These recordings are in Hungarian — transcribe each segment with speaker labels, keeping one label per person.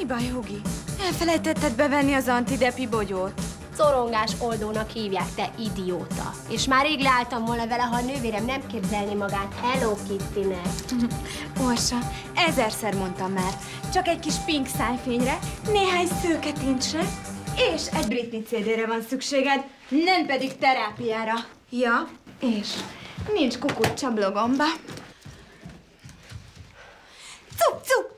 Speaker 1: baj, Hugi? Elfelejtetted bevenni az antidepi bogyót.
Speaker 2: Szorongás oldónak hívják, te idióta. És már rég leálltam volna vele, ha a nővérem nem képzelni magát Hello Kitty-nek.
Speaker 1: Orsa, 1000-szer mondtam már. Csak egy kis pink szájfényre, néhány szőke tincsre, és egy Britney CD-re van szükséged, nem pedig terápiára. Ja, és nincs kukucsa blogomba. Cup, cup!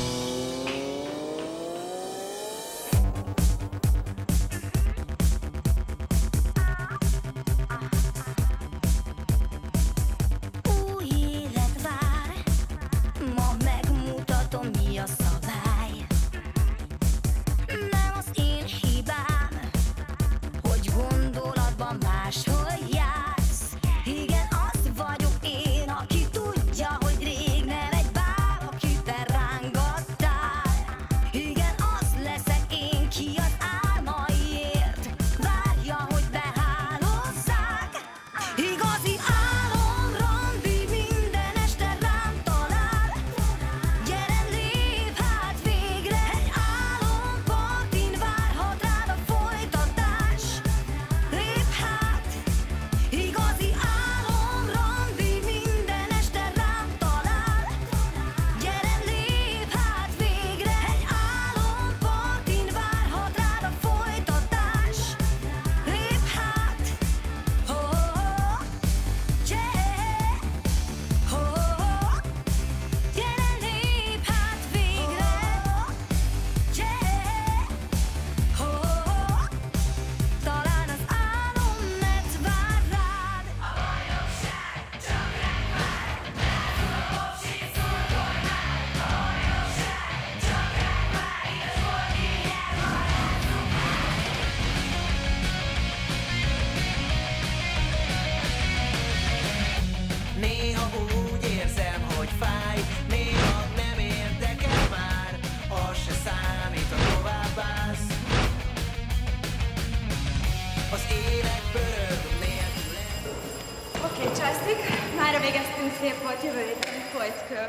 Speaker 1: Mára végeztünk, szép volt, jövő héten folytkör.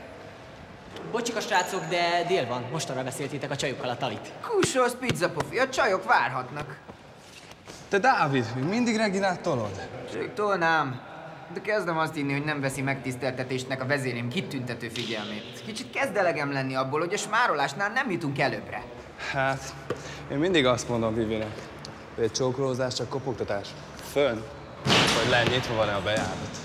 Speaker 3: Bocsika srácok, de dél van. Mostanra beszéltétek a csajokkal a talit.
Speaker 4: Kussos pizzapofi, a csajok várhatnak.
Speaker 5: Te Dávid, még mindig Reginát tolod?
Speaker 4: Csak tolnám. De kezdem azt hinni, hogy nem veszi megtiszteltetésnek a vezérém kitüntető figyelmét. Kicsit kezd elegem lenni abból, hogy a smárolásnál nem jutunk előbbre.
Speaker 5: Hát, én mindig azt mondom Vivinek, hogy egy csókolózás csak kopogtatás. Fönn, vagy le, nyitva van-e a bejárat.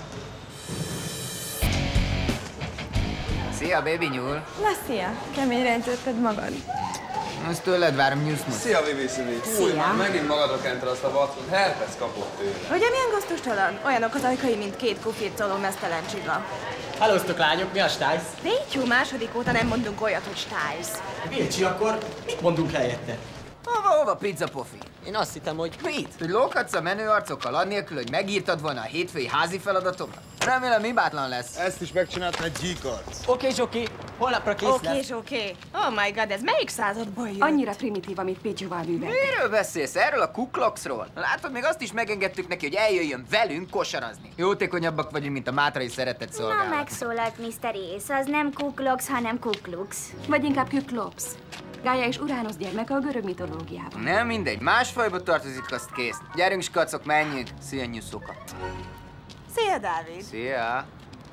Speaker 4: Szia, baby nyúl!
Speaker 1: Na, szia! Keményre öntötted magad.
Speaker 4: Azt tőled várom, nyuszmusz.
Speaker 5: Szia, Vivi szívi! Új, már megint magadra kented azt a vackot, herpes kapott tőle.
Speaker 1: Ugye milyen gasztustalan? Olyanok az ajkai, mint két kufircoló mesztelen csiga.
Speaker 3: Hallóztok lányok, mi a stájsz?
Speaker 1: Légy jó, második óta nem mondunk olyat, hogy stájsz.
Speaker 3: Vilcsi, akkor mit mondunk helyette?
Speaker 4: Hova, pizzapofi?
Speaker 3: Én azt hittem, hogy...
Speaker 4: Mit? Hogy lókadsz a menő arcokkal annélkül, hogy megírtad volna a hétfői házi feladatokat? Remélem hibátlan lesz.
Speaker 6: Ezt is megcsinálta egy gyíkarc.
Speaker 3: Oké, holnapra kész lesz.
Speaker 1: Oké. Oh my god, ez melyik századból jött?
Speaker 7: Annyira primitív, amit Pécsúval műveltek.
Speaker 4: Miről beszélsz? Erről a Ku Kloxról? Látod, még azt is megengedtük neki, hogy eljöjjön velünk kosarazni. Jótékonyabbak vagyunk, mint a Mátrai Szeretett Szolgálat.
Speaker 8: Na, megszólalt Mr. Ace, az nem Ku Klux, hanem Ku Klux.
Speaker 7: Vagy inkább Küklops. Gaia és Uránusz gyermeke a görög mitológiában.
Speaker 4: Nem mindegy, más fajba tartozik, azt kész. Gyerünk, skacok, menjünk. Szia, nyuszoka.
Speaker 1: Szia, Dávid!
Speaker 4: Szia!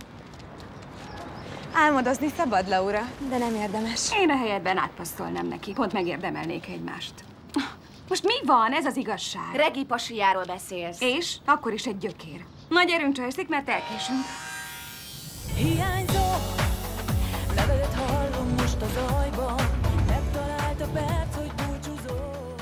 Speaker 1: Álmodozni szabad, Laura, de nem érdemes.
Speaker 7: Én a helyedben átpasszolnám neki. Pont megérdemelnék egymást. Most mi van? Ez az igazság.
Speaker 2: Regi pasiáról beszélsz.
Speaker 7: És? Akkor is egy gyökér. Na gyerünk, Csajszik, mert elkésünk.
Speaker 9: Hiányzó, levelet hallom most a zajban. Megtalált a perc, hogy búcsúzó.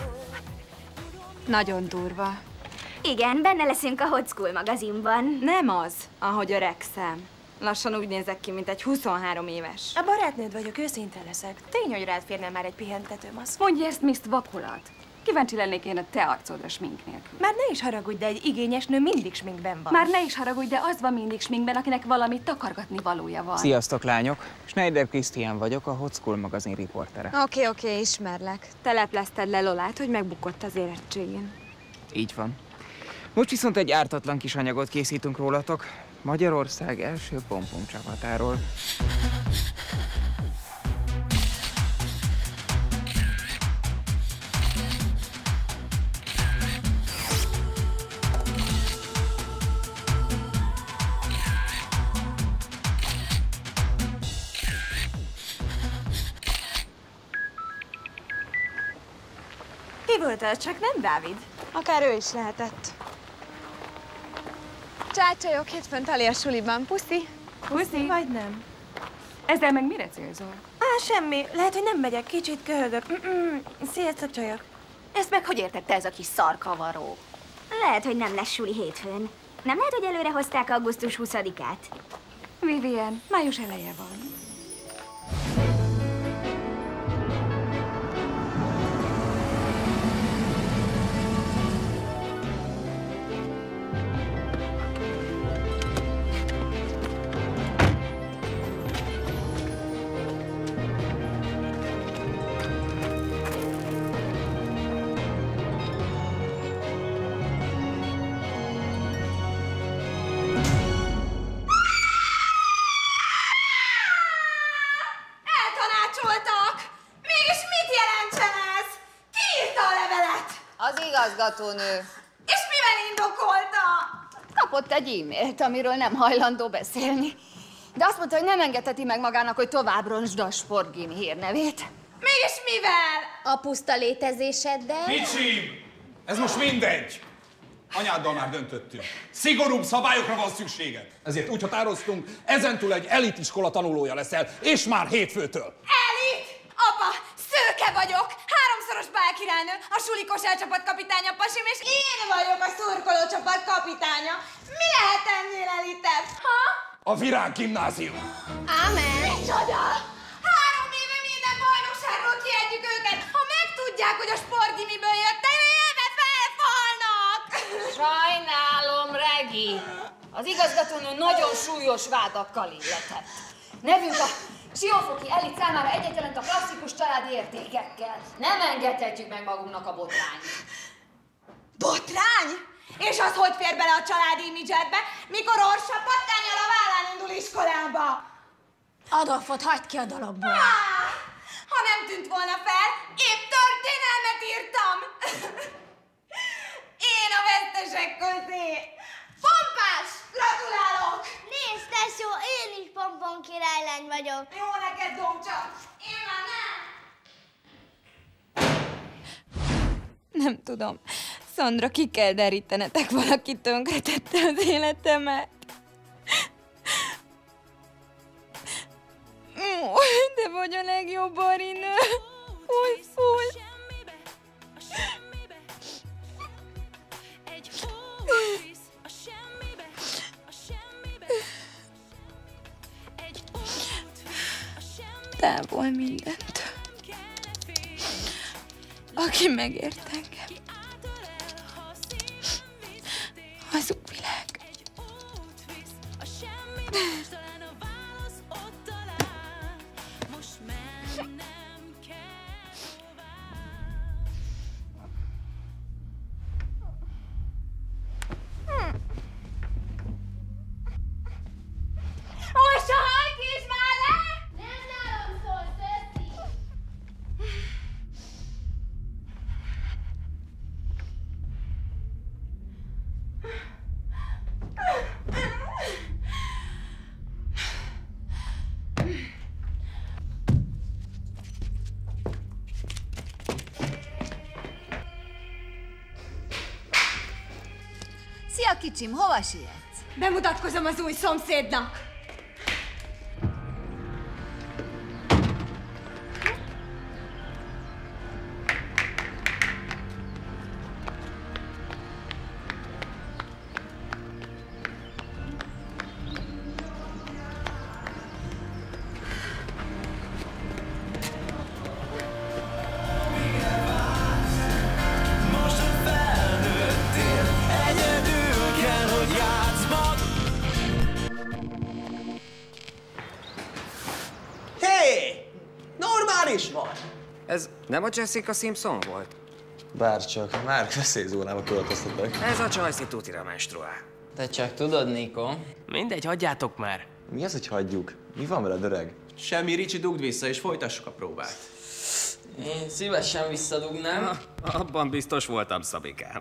Speaker 1: Nagyon durva.
Speaker 8: Igen, benne leszünk a Hot School magazinban.
Speaker 1: Nem az, ahogy öregszem. Lassan úgy nézek ki, mint egy 23 éves.
Speaker 2: A barátnőd vagyok, őszinte leszek. Tény, hogy rád férne már egy pihentetőmaszk.
Speaker 7: Mondj ezt, Miss Vakolat. Kíváncsi lennék én a te arcodra smink nélkül.
Speaker 2: Már ne is haragudj, de egy igényes nő mindig sminkben van.
Speaker 7: Már ne is haragudj, de az van mindig sminkben, akinek valami takargatni valója van.
Speaker 10: Sziasztok, lányok! Schneider Krisztián vagyok, a Hot School magazin riportere.
Speaker 1: Oké, ismerlek. Te leplezted le Lolát, hogy megbukott az érettségén.
Speaker 10: Így van. Most viszont egy ártatlan kis anyagot készítünk rólatok. Magyarország első pompom csapatáról.
Speaker 1: Ki volt az, csak nem Dávid? Akár ő is lehetett. Csácsajok, hétfőn Tali a suliban. Puszi? Puszi? Vagy nem?
Speaker 7: Ezzel meg mire célzol?
Speaker 1: Semmi. Lehet, hogy nem megyek. Kicsit köhögök. Sziasztok, csajok. Ezt meg hogy értette ez a kis szarkavaró?
Speaker 8: Lehet, hogy nem lesz suli hétfőn. Nem lehet, hogy előre hozták augusztus 20-át?
Speaker 7: Vivian, május eleje van.
Speaker 11: Igazgatónő.
Speaker 1: És mivel indokolta?
Speaker 11: Kapott egy e-mailt, amiről nem hajlandó beszélni. De azt mondta, hogy nem engedheti meg magának, hogy tovább roncsd a sportgimi hírnevét.
Speaker 1: Mégis mivel?
Speaker 2: A puszta létezéseddel?
Speaker 12: Kicsim! Ez most mindegy! Anyáddal már döntöttünk. Szigorúbb szabályokra van szükséged. Ezért úgy határoztunk, ezentúl egy elitiskola tanulója leszel, és már hétfőtől.
Speaker 1: Elit? Apa, szőke vagyok! 3-szoros bálkirálynő, a suli kosárcsapat kapitánya pasim, és én vagyok a szurkolócsapat kapitánya. Mi lehet ennél elitebb, ha?
Speaker 12: A Virág gimnázium.
Speaker 2: Ámen!
Speaker 1: Micsoda! 3 éve minden bajnokságról kiadjuk őket. Ha megtudják, hogy a sportgimiből jöttek, élve felfalnak!
Speaker 11: Sajnálom, Regi. Az igazgatónő nagyon súlyos vádakkal illetett. Nevünk a Siófoki elit számára egyet jelent a klasszikus családi értékekkel. Nem engedhetjük meg magunknak a botrányt.
Speaker 1: Botrány? És az hogy fér bele a családi imidzsedbe, mikor Orsa pattánnyal a vállán indul iskolába?
Speaker 2: Adolfot hagyd ki a dologból.
Speaker 1: Ha nem tűnt volna fel, épp történelmet írtam. Én a vesztesek közé. Pompás, gratulálok!
Speaker 13: Nézd, tesó, én is pompon királylány vagyok.
Speaker 1: Jó neked, Domcsa, én már nem. Nem tudom. Szandra, ki kell derítenetek, valaki tönkretette az életemet. De vagy a legjobb barinő. Fúj. Távol mindent. Aki megért engem. Hazugvilág. Orsa, hajt is már le!
Speaker 13: Nem nálam szól, Szöszi!
Speaker 11: Szia, kicsim, hova sietsz?
Speaker 1: Bemutatkozom az új szomszédnak.
Speaker 10: Ez nem a Jessica Simpson volt?
Speaker 5: Bárcsak, már veszélyzónába költöztetek.
Speaker 10: Ez a Csajci tutira menstruál.
Speaker 3: Te csak tudod, Nikó.
Speaker 14: Mindegy, hagyjátok már.
Speaker 5: Mi az, hogy hagyjuk? Mi van veled, öreg?
Speaker 14: Semmi, Ricsi, dugd vissza, és folytassuk a próbát.
Speaker 3: Én szívesen visszadugnám.
Speaker 14: Abban biztos voltam, Szabikám.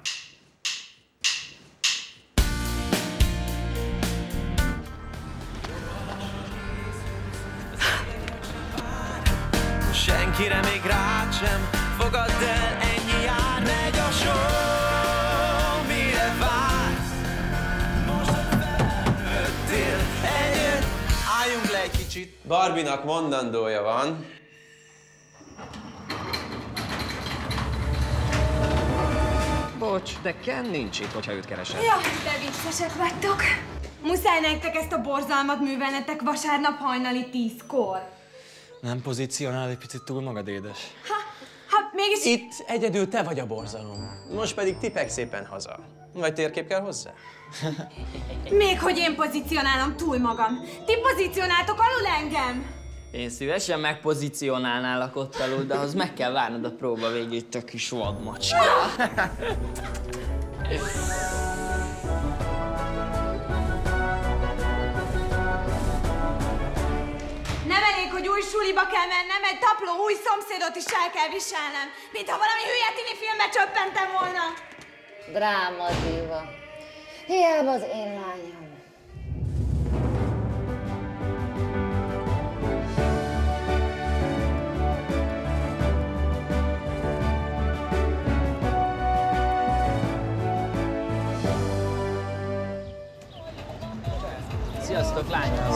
Speaker 9: Senkire még rád sem fogadd el, ennyi jár
Speaker 14: kicsit. Barbinak mondandója van.
Speaker 15: Bocs, de Ken nincs itt, hogyha őt keresed.
Speaker 1: Ja, de viccesek vagytok. Muszáj nektek ezt a borzalmat művelnetek vasárnap hajnali 10-kor.
Speaker 16: Nem pozícionál egy picit túl magad, édes?
Speaker 1: Ha mégis...
Speaker 14: Itt egyedül te vagy a borzalom. Most pedig tipek szépen haza. Vagy térkép kell hozzá?
Speaker 1: Még hogy én pozícionálom túl magam. Ti pozícionáltok alul engem.
Speaker 17: Én szívesen megpozícionálnálak ott alul, de ahhoz meg kell várnod a próba végét, te kis vadmacska.
Speaker 1: Nem elég, hogy új suliba kell mennem, egy tapló új szomszédot is el kell viselnem. Mintha valami hülye tini filmbe csöppentem volna.
Speaker 18: Dráma diva. Hiába az én lányom.
Speaker 17: Sziasztok, lányok!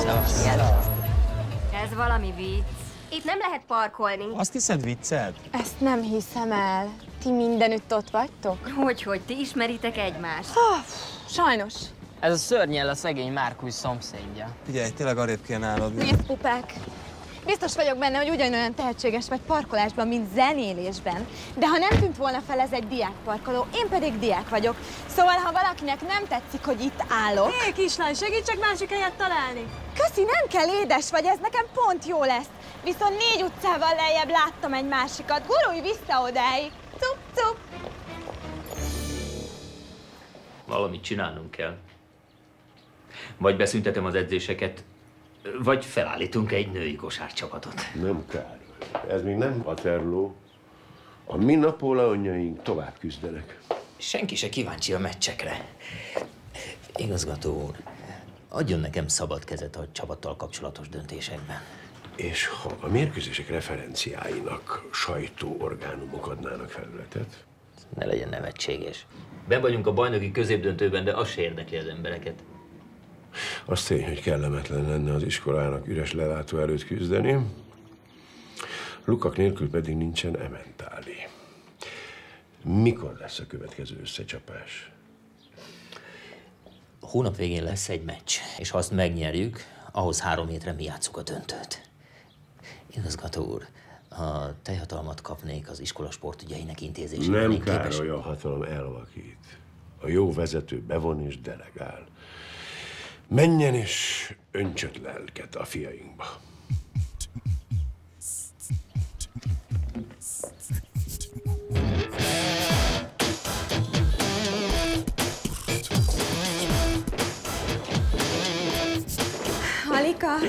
Speaker 8: Ez valami vicc.
Speaker 2: Itt nem lehet parkolni.
Speaker 16: Azt hiszed vicced?
Speaker 1: Ezt nem hiszem el. Ti mindenütt ott vagytok?
Speaker 8: Hogy ti ismeritek egymást?
Speaker 1: Sajnos.
Speaker 17: Ez a szörnyel a szegény Márkusz szomszédja.
Speaker 16: Figyelj, tényleg arrébb kéne állod.
Speaker 1: Nézd, pupák! Biztos vagyok benne, hogy ugyanolyan tehetséges vagy parkolásban, mint zenélésben. De ha nem tűnt volna fel, ez egy diákparkoló, én pedig diák vagyok. Szóval, ha valakinek nem tetszik, hogy itt állok...
Speaker 2: Hé, kislány, segítsek másik helyet találni!
Speaker 1: Köszi, nem kell, édes vagy, ez nekem pont jó lesz. Viszont 4 utcával lejjebb láttam egy másikat. Gurulj vissza odáig! Cup, cup!
Speaker 19: Valamit csinálnunk kell. Vagy beszüntetem az edzéseket, vagy felállítunk egy női kosárcsapatot.
Speaker 20: Nem, Károly. Ez még nem Waterloo. A mi Napóleonjaink tovább küzdenek.
Speaker 19: Senki se kíváncsi a meccsekre. Igazgató úr, adjon nekem szabad kezet a csapattal kapcsolatos döntésekben.
Speaker 20: És ha a mérkőzések referenciáinak sajtóorgánumok adnának felületet?
Speaker 19: Ne legyen nevetséges. Ben vagyunk a bajnoki középdöntőben, de az se érdekli az embereket.
Speaker 20: Az tény, hogy kellemetlen lenne az iskolának üres lelátó előtt küzdeni. Lukak nélkül pedig nincsen ementáli. Mikor lesz a következő összecsapás?
Speaker 19: Hónap végén lesz egy meccs, és ha azt megnyerjük, ahhoz 3 hétre mi játsszuk a döntőt. Igazgató úr, ha teljhatalmat kapnék az iskola sportügyeinek intézésére,
Speaker 20: Nem, Károly, a hatalom elvakít. A jó vezető bevon és delegál. Menjen és öntsött lelket a fiainkba.
Speaker 1: Halika!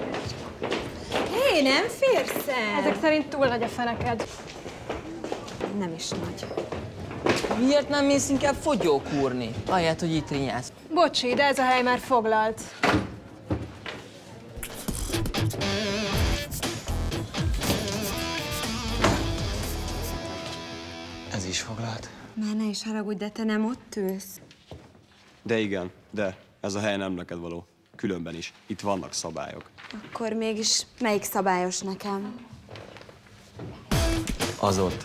Speaker 1: Hé, nem férsz el?
Speaker 2: Ezek szerint túl nagy a feneked.
Speaker 1: Nem is nagy.
Speaker 17: Miért nem mész inkább fogyókúrni, ahelyett, hogy itt rinyálsz?
Speaker 2: Bocsi, de ez a hely már foglalt.
Speaker 5: Ez is foglalt.
Speaker 1: Már ne is haragudj, de te nem ott ülsz.
Speaker 5: De igen, de ez a hely nem neked való. Különben is. Itt vannak szabályok.
Speaker 1: Akkor mégis melyik szabályos nekem?
Speaker 5: Az ott.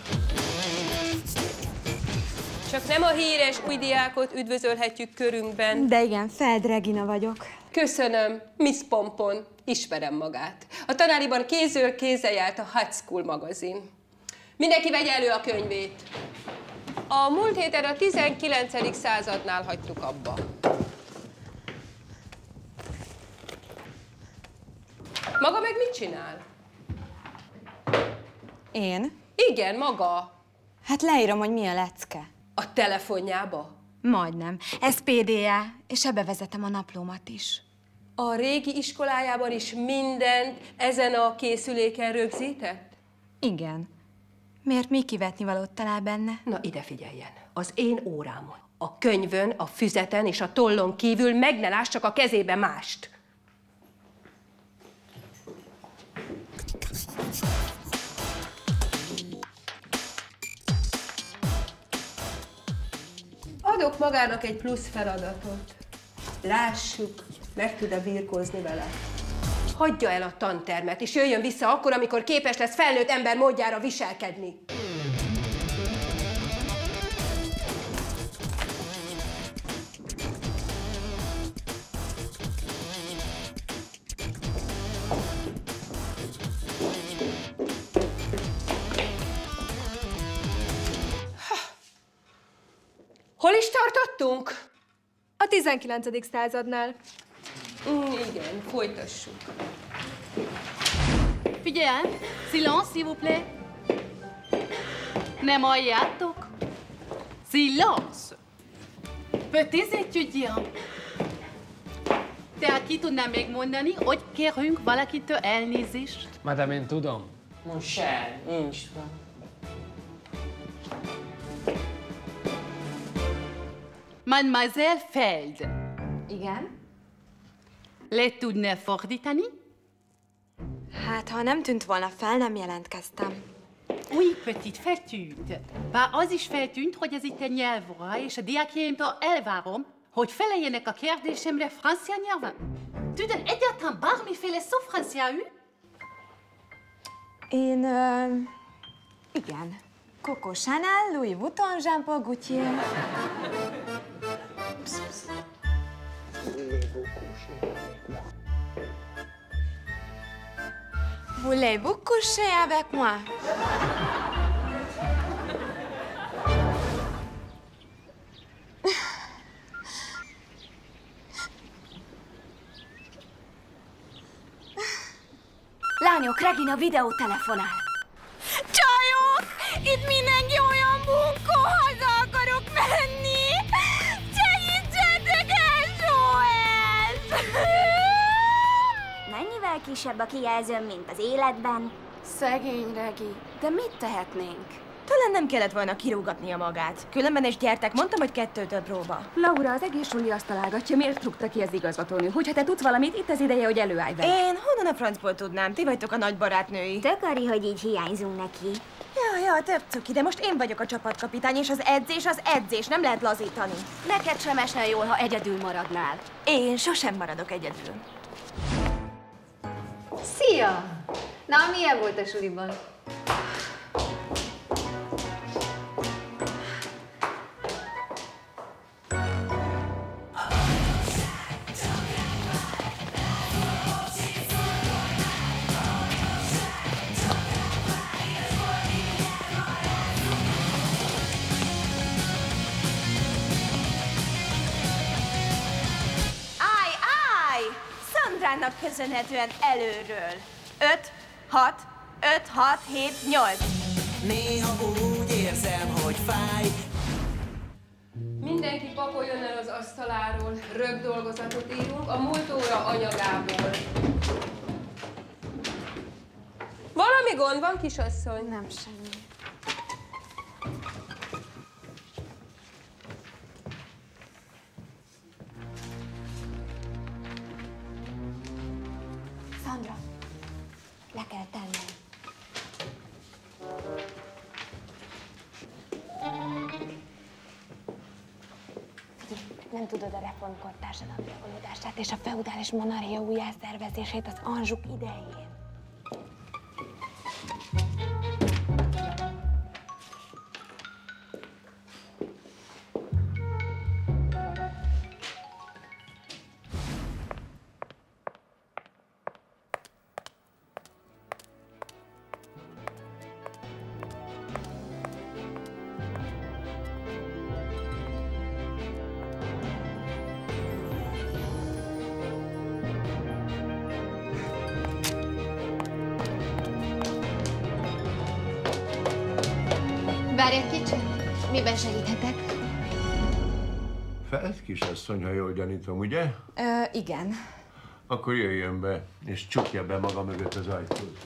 Speaker 21: Csak nem a híres új diákot üdvözölhetjük körünkben.
Speaker 1: De igen, Feld Regina vagyok.
Speaker 21: Köszönöm, Miss Pompon, ismerem magát. A tanáriban kézről kézzel járt a High School magazin. Mindenki vegye elő a könyvét. A múlt héten a 19. századnál hagytuk abba. Maga meg mit csinál?
Speaker 1: Én?
Speaker 21: Igen, maga.
Speaker 1: Hát leírom, hogy mi a lecke.
Speaker 21: A telefonjába?
Speaker 1: Majdnem. Ez PDA, és ebbe vezetem a naplómat is.
Speaker 21: A régi iskolájában is mindent ezen a készüléken rögzített?
Speaker 1: Igen. Miért mi kivetni valót talál benne?
Speaker 21: Na, ide figyeljen. Az én órámon. A könyvön, a füzeten és a tollon kívül meg ne láss csak a kezébe mást. Adok magának egy plusz feladatot. Lássuk, meg tud-e birkózni vele. Hagyja el a tantermet, és jöjjön vissza akkor, amikor képes lesz felnőtt ember módjára viselkedni. Hol is tartottunk?
Speaker 2: A 19. századnál.
Speaker 21: Igen, folytassuk.
Speaker 6: Figyelj, silence, s'il vous plaît. Nem halljátok? Silence! Petits étudiants. Tehát ki tudnám még mondani, hogy kérünk valakitől elnézést?
Speaker 14: Madame, én tudom.
Speaker 17: Mon cher, nincs.
Speaker 6: Mademoiselle Feld.
Speaker 1: Igen?
Speaker 6: Le tudne fordítani?
Speaker 1: Hát, ha nem tűnt volna fel, nem jelentkeztem.
Speaker 6: Oui, petit, feltűnt. Bár az is feltűnt, hogy ez itt egy nyelvóra, és a diákjaimtól elvárom, hogy feleljenek a kérdésemre francia nyelven. Tudod egyáltalán bármiféle szó franciául?
Speaker 1: Én, igen. Coco Chanel, Louis Vuitton, Jean-Paul Gaultier. Voulez-vous coucher avec moi?
Speaker 8: Lányok, Regina videótelefonál.
Speaker 1: Csajok! Itt mindenki olyan bunkó, haza akarok menni! Segítsetek el, Joel!
Speaker 8: Mennyivel kisebb a kijelzőm, mint az életben?
Speaker 7: Szegény Regi, de mit tehetnénk?
Speaker 2: Talán nem kellett volna kirúgatnia magát. Különben is gyertek, mondtam, hogy 2 próba.
Speaker 7: Laura, az egész suli azt találgatja, miért rúgta ki az igazgatónő. Hogyha te tudsz valamit, itt az ideje, hogy előállj vele.
Speaker 2: Én honnan a francból tudnám? Ti vagytok a nagy barátnői.
Speaker 8: Tök Ari, hogy így hiányzunk neki.
Speaker 2: Ja, tök cuki, de most én vagyok a csapatkapitány, és az edzés, nem lehet lazítani.
Speaker 7: Neked sem esne jól, ha egyedül maradnál.
Speaker 2: Én sosem maradok egyedül.
Speaker 22: Szia! Na, milyen volt a suliban?
Speaker 2: Szandrának köszönhetően előről. 5, 6, 5, 6, 7, 8.
Speaker 23: Néha úgy érzem, hogy fáj.
Speaker 21: Mindenki pakoljon el az asztaláról. Rögdolgozatot írunk a múlt óra anyagából. Valami gond van, kisasszony?
Speaker 1: Nem semmi. Szandra, le kell tennem. Nem tudod a reformkor társadalmi evolódását és a feudális monarchia újjászervezését az Anjouk idején.
Speaker 22: Várj egy kicsit, miben segíthetek?
Speaker 20: Feld kisasszony, ha jól gyanítom, ugye?
Speaker 1: Igen.
Speaker 20: Akkor jöjjön be, és csukja be maga mögött az ajtót.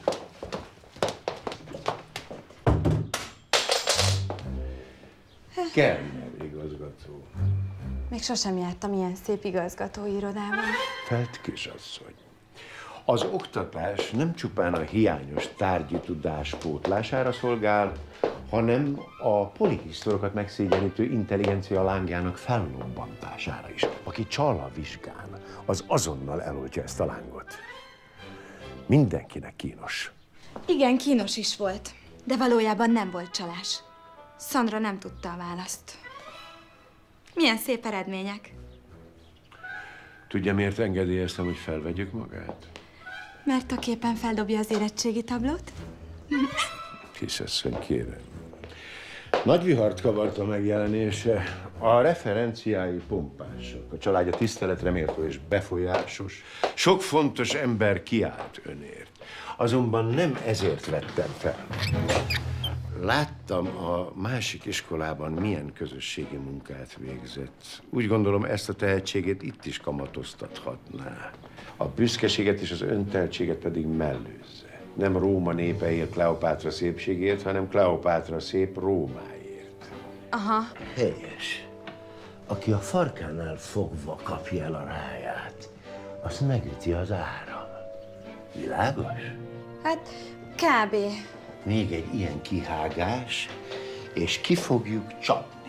Speaker 20: Kellner igazgató.
Speaker 1: Még sosem jártam ilyen szép igazgatói irodában.
Speaker 20: Feld kisasszony. Az oktatás nem csupán a hiányos tárgyi tudás pótlására szolgál, hanem a polihisztorokat megszégyenítő intelligencia lángjának fellobbantására is. Aki csal a vizsgán, az azonnal eloltja ezt a lángot. Mindenkinek kínos.
Speaker 1: Igen, kínos is volt, de valójában nem volt csalás. Szandra nem tudta a választ. Milyen szép eredmények.
Speaker 20: Tudja, miért engedélyeztem, hogy felvegyük magát?
Speaker 1: Mert a képen feldobja az érettségi tablót?
Speaker 20: Kisasszony, kérem. Nagy vihart kavart a megjelenése. A referenciái pompásak. A családja tiszteletre méltó és befolyásos. Sok fontos ember kiállt önért. Azonban nem ezért vettem fel. Láttam a másik iskolában milyen közösségi munkát végzett. Úgy gondolom, ezt a tehetségét itt is kamatoztathatná. A büszkeséget és az önteltséget pedig mellőzze. Nem Róma népe élt Kleopátra szépségért, hanem Kleopátra szép Rómáért.
Speaker 1: Aha.
Speaker 20: Helyes. Aki a farkánál fogva kapja el a ráját, azt megüti az áram. Világos?
Speaker 1: Hát, kb.
Speaker 20: Még egy ilyen kihágás, és ki fogjuk csapni.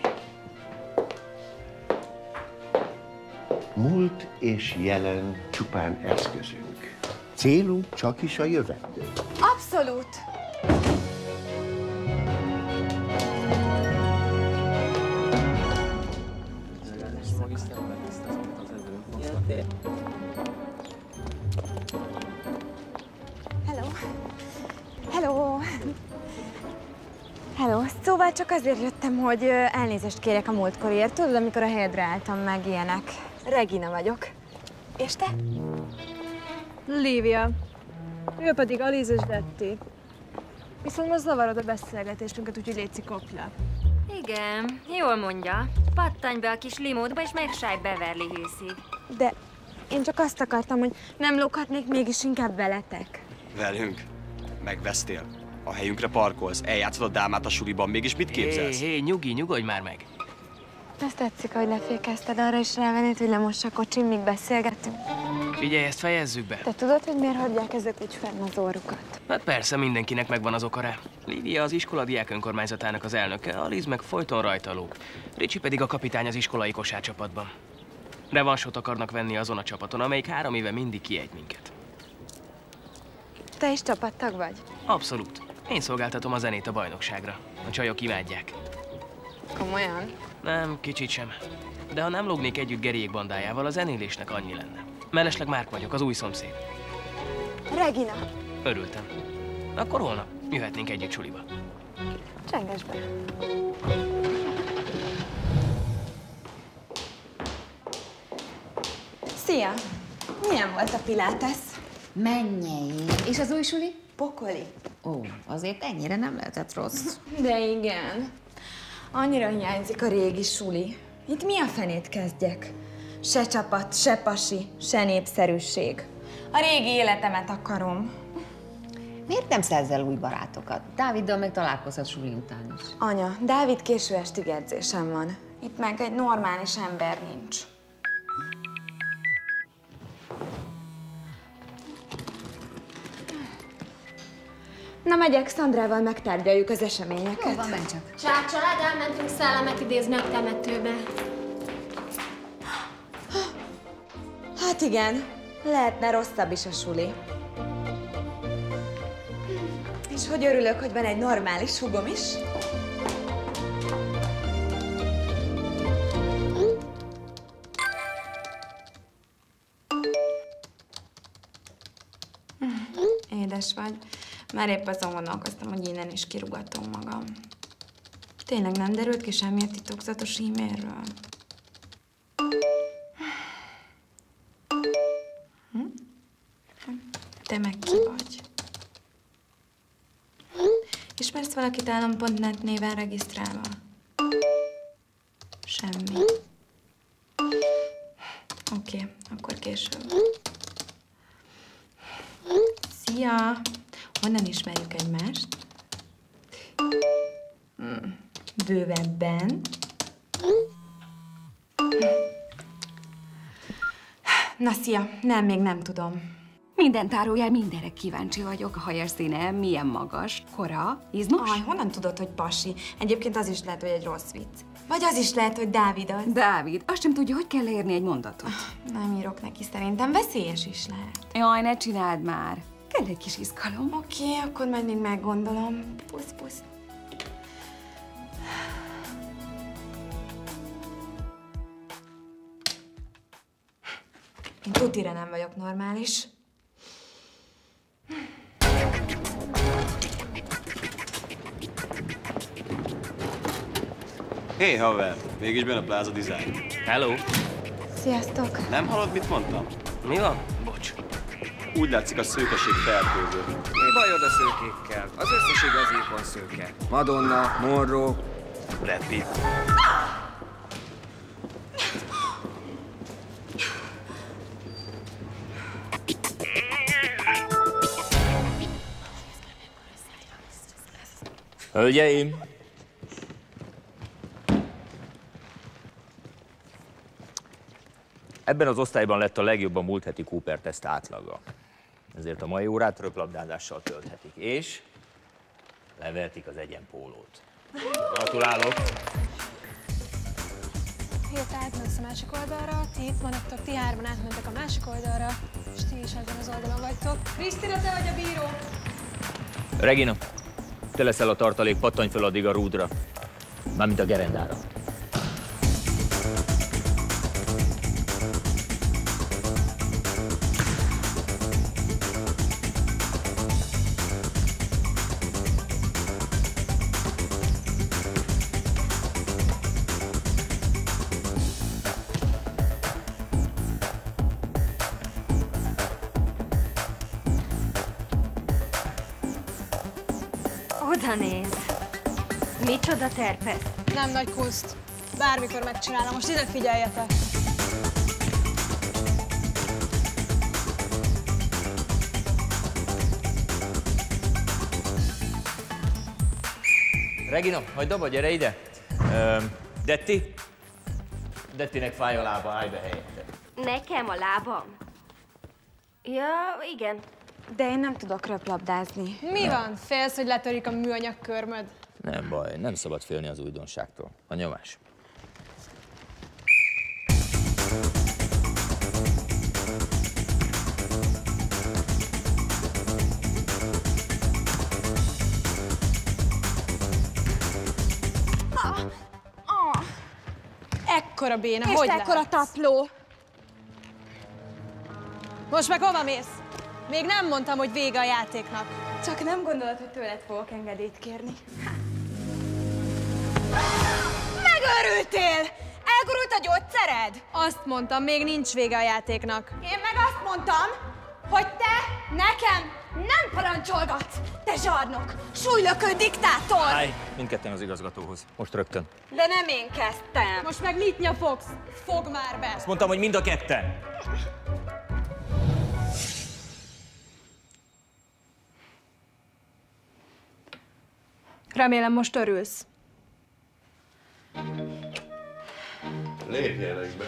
Speaker 20: Múlt és jelen csupán eszközünk. Célunk csak is a jövendő.
Speaker 1: Abszolút. Hello. Hello. Hello. Szóval csak azért jöttem, hogy elnézést kérjek a múltkoriért. Tudod, amikor a helyedre álltam meg ilyenek. Regina vagyok. És te?
Speaker 4: Lívia. Ő pedig Alice és Betty. Viszont most zavarod a beszélgetésünket, úgyhogy létszik, kopj le.
Speaker 12: Igen, jól mondja. Pattanj be a kis limódba, és megsálj Beverly Hillsig.
Speaker 1: De én csak azt akartam, hogy nem lóghatnék mégis inkább veletek.
Speaker 13: Velünk? Megvesztél? A helyünkre parkolsz, eljátszod a dámát a suliban, mégis mit képzelsz?
Speaker 3: Hé, nyugodj már meg!
Speaker 1: Ezt tetszik, hogy lefékezted arra is rávenni, hogy lemossa a kocsim, míg beszélgetünk.
Speaker 3: Figyelj, ezt fejezzük be.
Speaker 1: Te tudod, hogy miért hagyják ezek úgy fenn az orrukat?
Speaker 3: Hát persze, mindenkinek megvan az oka rá. Lívia az iskola diák önkormányzatának az elnöke, Alice meg folyton rajta lóg. Ricsi pedig a kapitány az iskolai kosárcsapatban. Revansot akarnak venni azon a csapaton, amelyik 3 éve mindig kiejt minket.
Speaker 1: Te is csapattag vagy?
Speaker 3: Abszolút. Én szolgáltatom a zenét a bajnokságra. A csajok imádják.
Speaker 1: Komolyan?
Speaker 3: Nem, kicsit sem. De ha nem lógnék együtt Geriék bandájával, a zenélésnek annyi lenne. Mellesleg Márk vagyok, az új szomszéd.
Speaker 1: Regina.
Speaker 3: Örültem. Akkor holnap jöhetnénk együtt suliba.
Speaker 1: Csenges be. Szia! Milyen volt a pilates?
Speaker 22: Mennyei. És az új suli?
Speaker 1: Pokoli.
Speaker 22: Ó, azért ennyire nem lehetett rossz.
Speaker 1: De igen. Annyira hiányzik a régi suli. Itt mi a fenét kezdjek? Se csapat, se pasi, se népszerűség. A régi életemet akarom.
Speaker 22: Miért nem szerzel új barátokat? Dáviddal meg találkozhat suli után is.
Speaker 1: Anya, Dávid késő estig edzésem van. Itt meg egy normális ember nincs. Na, megyek, Szandrával megtárgyaljuk az eseményeket.
Speaker 22: Jó van, menj csak.
Speaker 2: Család, elmentünk szellemet idézni a temetőbe.
Speaker 1: Hát igen, lehetne rosszabb is a suli. És hogy örülök, hogy van egy normális húgom is. Édes vagy. Már épp azon gondolkoztam, hogy innen is kirúgatom magam. Tényleg nem derült ki semmi a titokzatos e-mailről? Te meg ki vagy? Ismersz valakit állam.net néven regisztrálva? Semmi. Oké, akkor később. Szia! Honnan ismerjük egymást? Bővebben. Na, szia! Nem, még nem tudom.
Speaker 7: Minden tárójel, mindenre kíváncsi vagyok. A hajas színe, milyen magas, kora, izmos?
Speaker 1: Aj, honnan tudod, hogy pasi? Egyébként az is lehet, hogy egy rossz vicc. Vagy az is lehet, hogy Dávid az.
Speaker 7: Dávid, azt sem tudja, hogy kell leírni egy mondatot.
Speaker 1: Nem írok neki, szerintem veszélyes is lehet.
Speaker 7: Jaj, ne csináld már. Legyen egy kis izgalom.
Speaker 1: Oké, akkor majd még meggondolom. Pusz. Én tutira nem vagyok normális.
Speaker 13: Hé, haver! Mégis benne a Plaza Design.
Speaker 3: Hello!
Speaker 1: Sziasztok!
Speaker 13: Nem hallod, mit mondtam?
Speaker 3: Mi van? Bocs.
Speaker 13: Úgy látszik, a szőkeség fertőző.
Speaker 15: Mi bajod a szőkékkel? Az összes igazékon szőke. Madonna, Monroe,
Speaker 13: Brad Pitt.
Speaker 19: Hölgyeim! Ebben az osztályban lett a legjobb a múlt heti Cooper-teszt átlaga. Ezért a mai órát röplabdázással tölthetik, és levertik az egyenpólót. Gratulálok!
Speaker 4: Hirta átmentsz a másik oldalra, ti itt maradtok, ti hárman átmentek a másik oldalra, és ti is ezen az oldalon vagytok. Krisztina, te vagy a bíró!
Speaker 19: Regina, te leszel a tartalék, pattanj fel addig a rúdra. Mármint a gerendára.
Speaker 12: Oda néz! Micsoda terpesz?
Speaker 4: Nem nagy kunst. Bármikor megcsinálom, most ide figyeljetek!
Speaker 19: Regina, hagyd abba, gyere ide! Detti? Dettinek fáj a lába, állj be helyette.
Speaker 12: Nekem a lábam? Ja, igen.
Speaker 1: De én nem tudok röplabdázni.
Speaker 4: Mi van? Félsz, hogy letörik a műanyag körmöd?
Speaker 19: Nem baj, nem szabad félni az újdonságtól. A nyomás.
Speaker 4: Ekkora béna,
Speaker 1: És
Speaker 4: hogy
Speaker 1: ekkora
Speaker 4: lehetsz?
Speaker 1: tapló.
Speaker 4: Most meg hova mész? Még nem mondtam, hogy vége a játéknak.
Speaker 1: Csak nem gondolod, hogy tőled fogok engedélyt kérni. Megőrültél! Elgurult a gyógyszered?
Speaker 4: Azt mondtam, még nincs vége a játéknak.
Speaker 1: Én meg azt mondtam, hogy te nekem nem parancsolgatsz, te zsarnok, súlylökő diktátor!
Speaker 19: Állj, mindketten az igazgatóhoz. Most rögtön.
Speaker 1: De nem én kezdtem.
Speaker 4: Most meg mit nyafogsz? Fogd már be!
Speaker 19: Azt mondtam, hogy mind a ketten.
Speaker 4: Remélem most örülsz.
Speaker 20: Lépjenek be.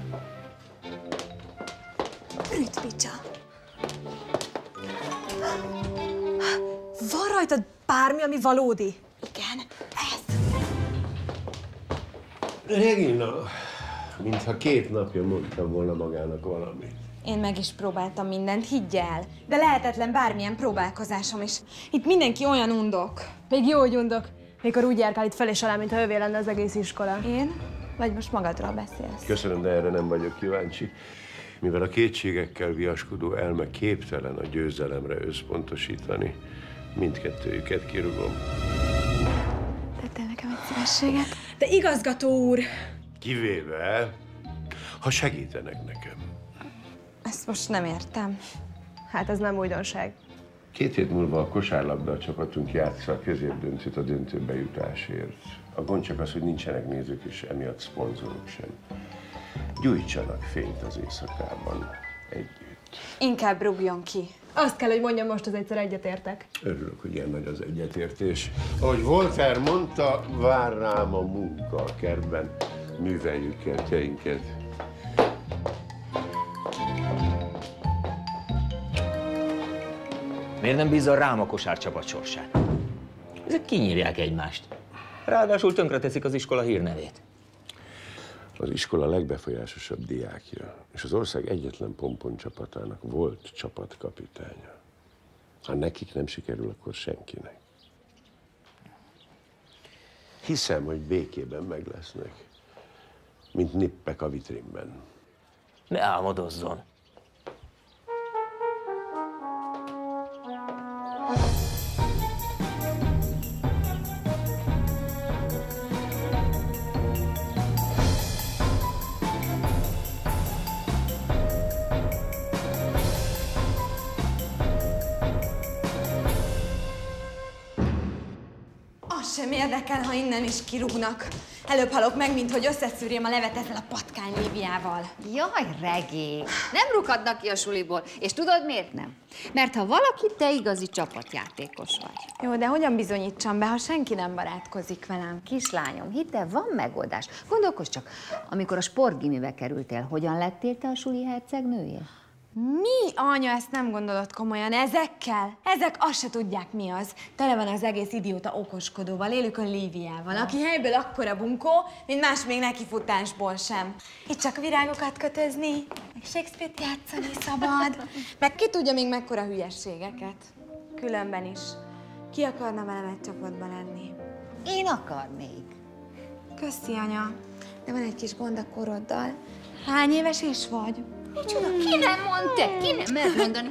Speaker 4: Rütpicsa. Van rajtad bármi, ami valódi?
Speaker 1: Igen,
Speaker 20: Regina, mintha 2 napja mondtam volna magának valamit.
Speaker 1: Én meg is próbáltam mindent, higgy el. De lehetetlen bármilyen próbálkozásom is. Itt mindenki olyan undok.
Speaker 4: Még jó, hogy undok. Mikor úgy járkál itt fel és alá, mintha övé lenne az egész iskola.
Speaker 1: Én? Vagy most magadról beszélsz?
Speaker 20: Köszönöm, de erre nem vagyok kíváncsi. Mivel a kétségekkel viaskodó elme képtelen a győzelemre összpontosítani, mindkettőjüket kirúgom.
Speaker 1: Tettél nekem egy szívességet?
Speaker 4: De igazgató úr!
Speaker 20: Kivéve, ha segítenek nekem.
Speaker 1: Ezt most nem értem.
Speaker 4: Hát ez nem újdonság.
Speaker 20: 2 hét múlva a kosárlabda csapatunk játsza a középdöntőt a döntőbe jutásért. A gond csak az, hogy nincsenek nézők, és emiatt szponzorok sem. Gyújtsanak fényt az éjszakában együtt.
Speaker 1: Inkább rúgjon ki.
Speaker 4: Azt kell, hogy mondjam, most az egyszer egyetértek.
Speaker 20: Örülök, hogy ilyen nagy az egyetértés. Ahogy Voltaire mondta, vár rám a munka a kertben. Műveljük kertjeinket.
Speaker 19: Miért nem bízol rám a kosárcsapat sorsát? Ezek kinyírják egymást. Ráadásul tönkreteszik az iskola hírnevét.
Speaker 20: Az iskola legbefolyásosabb diákja, és az ország egyetlen pompon csapatának volt csapatkapitánya. Ha nekik nem sikerül, akkor senkinek. Hiszem, hogy békében meg lesznek, mint nippek a vitrínben.
Speaker 19: Ne álmodozzon.
Speaker 1: Sem érdekel, ha innen is kirúgnak. Előbb halok meg, mint hogy összeszűrjem a levet ezzel a patkány Líviával.
Speaker 22: Jaj, Regi, nem rúghatnak ki a suliból. És tudod miért nem? Mert ha valaki, te igazi csapatjátékos vagy.
Speaker 1: Jó, de hogyan bizonyítsam be, ha senki nem barátkozik velem?
Speaker 22: Kislányom, hidd el, van megoldás. Gondolkozz csak, amikor a sportgimibe kerültél, hogyan lettél te a suli hercegnője?
Speaker 1: Mi, anya, ezt nem gondolod komolyan? Ezekkel? Ezek azt se tudják, mi az. Tele van az egész idióta okoskodóval, élőkön Líviával, aki helyből akkora bunkó, mint más még nekifutásból sem. Itt csak virágokat kötözni, meg Shakespeare-t játszani szabad, meg ki tudja még mekkora hülyességeket. Különben is. Ki akarna velem egy csapatban lenni?
Speaker 22: Én akarnék.
Speaker 1: Köszi, anya. De van egy kis gond a koroddal. Hány éves is vagy?
Speaker 22: Micsoda, ki nem mondta? Ki nem mert mondani?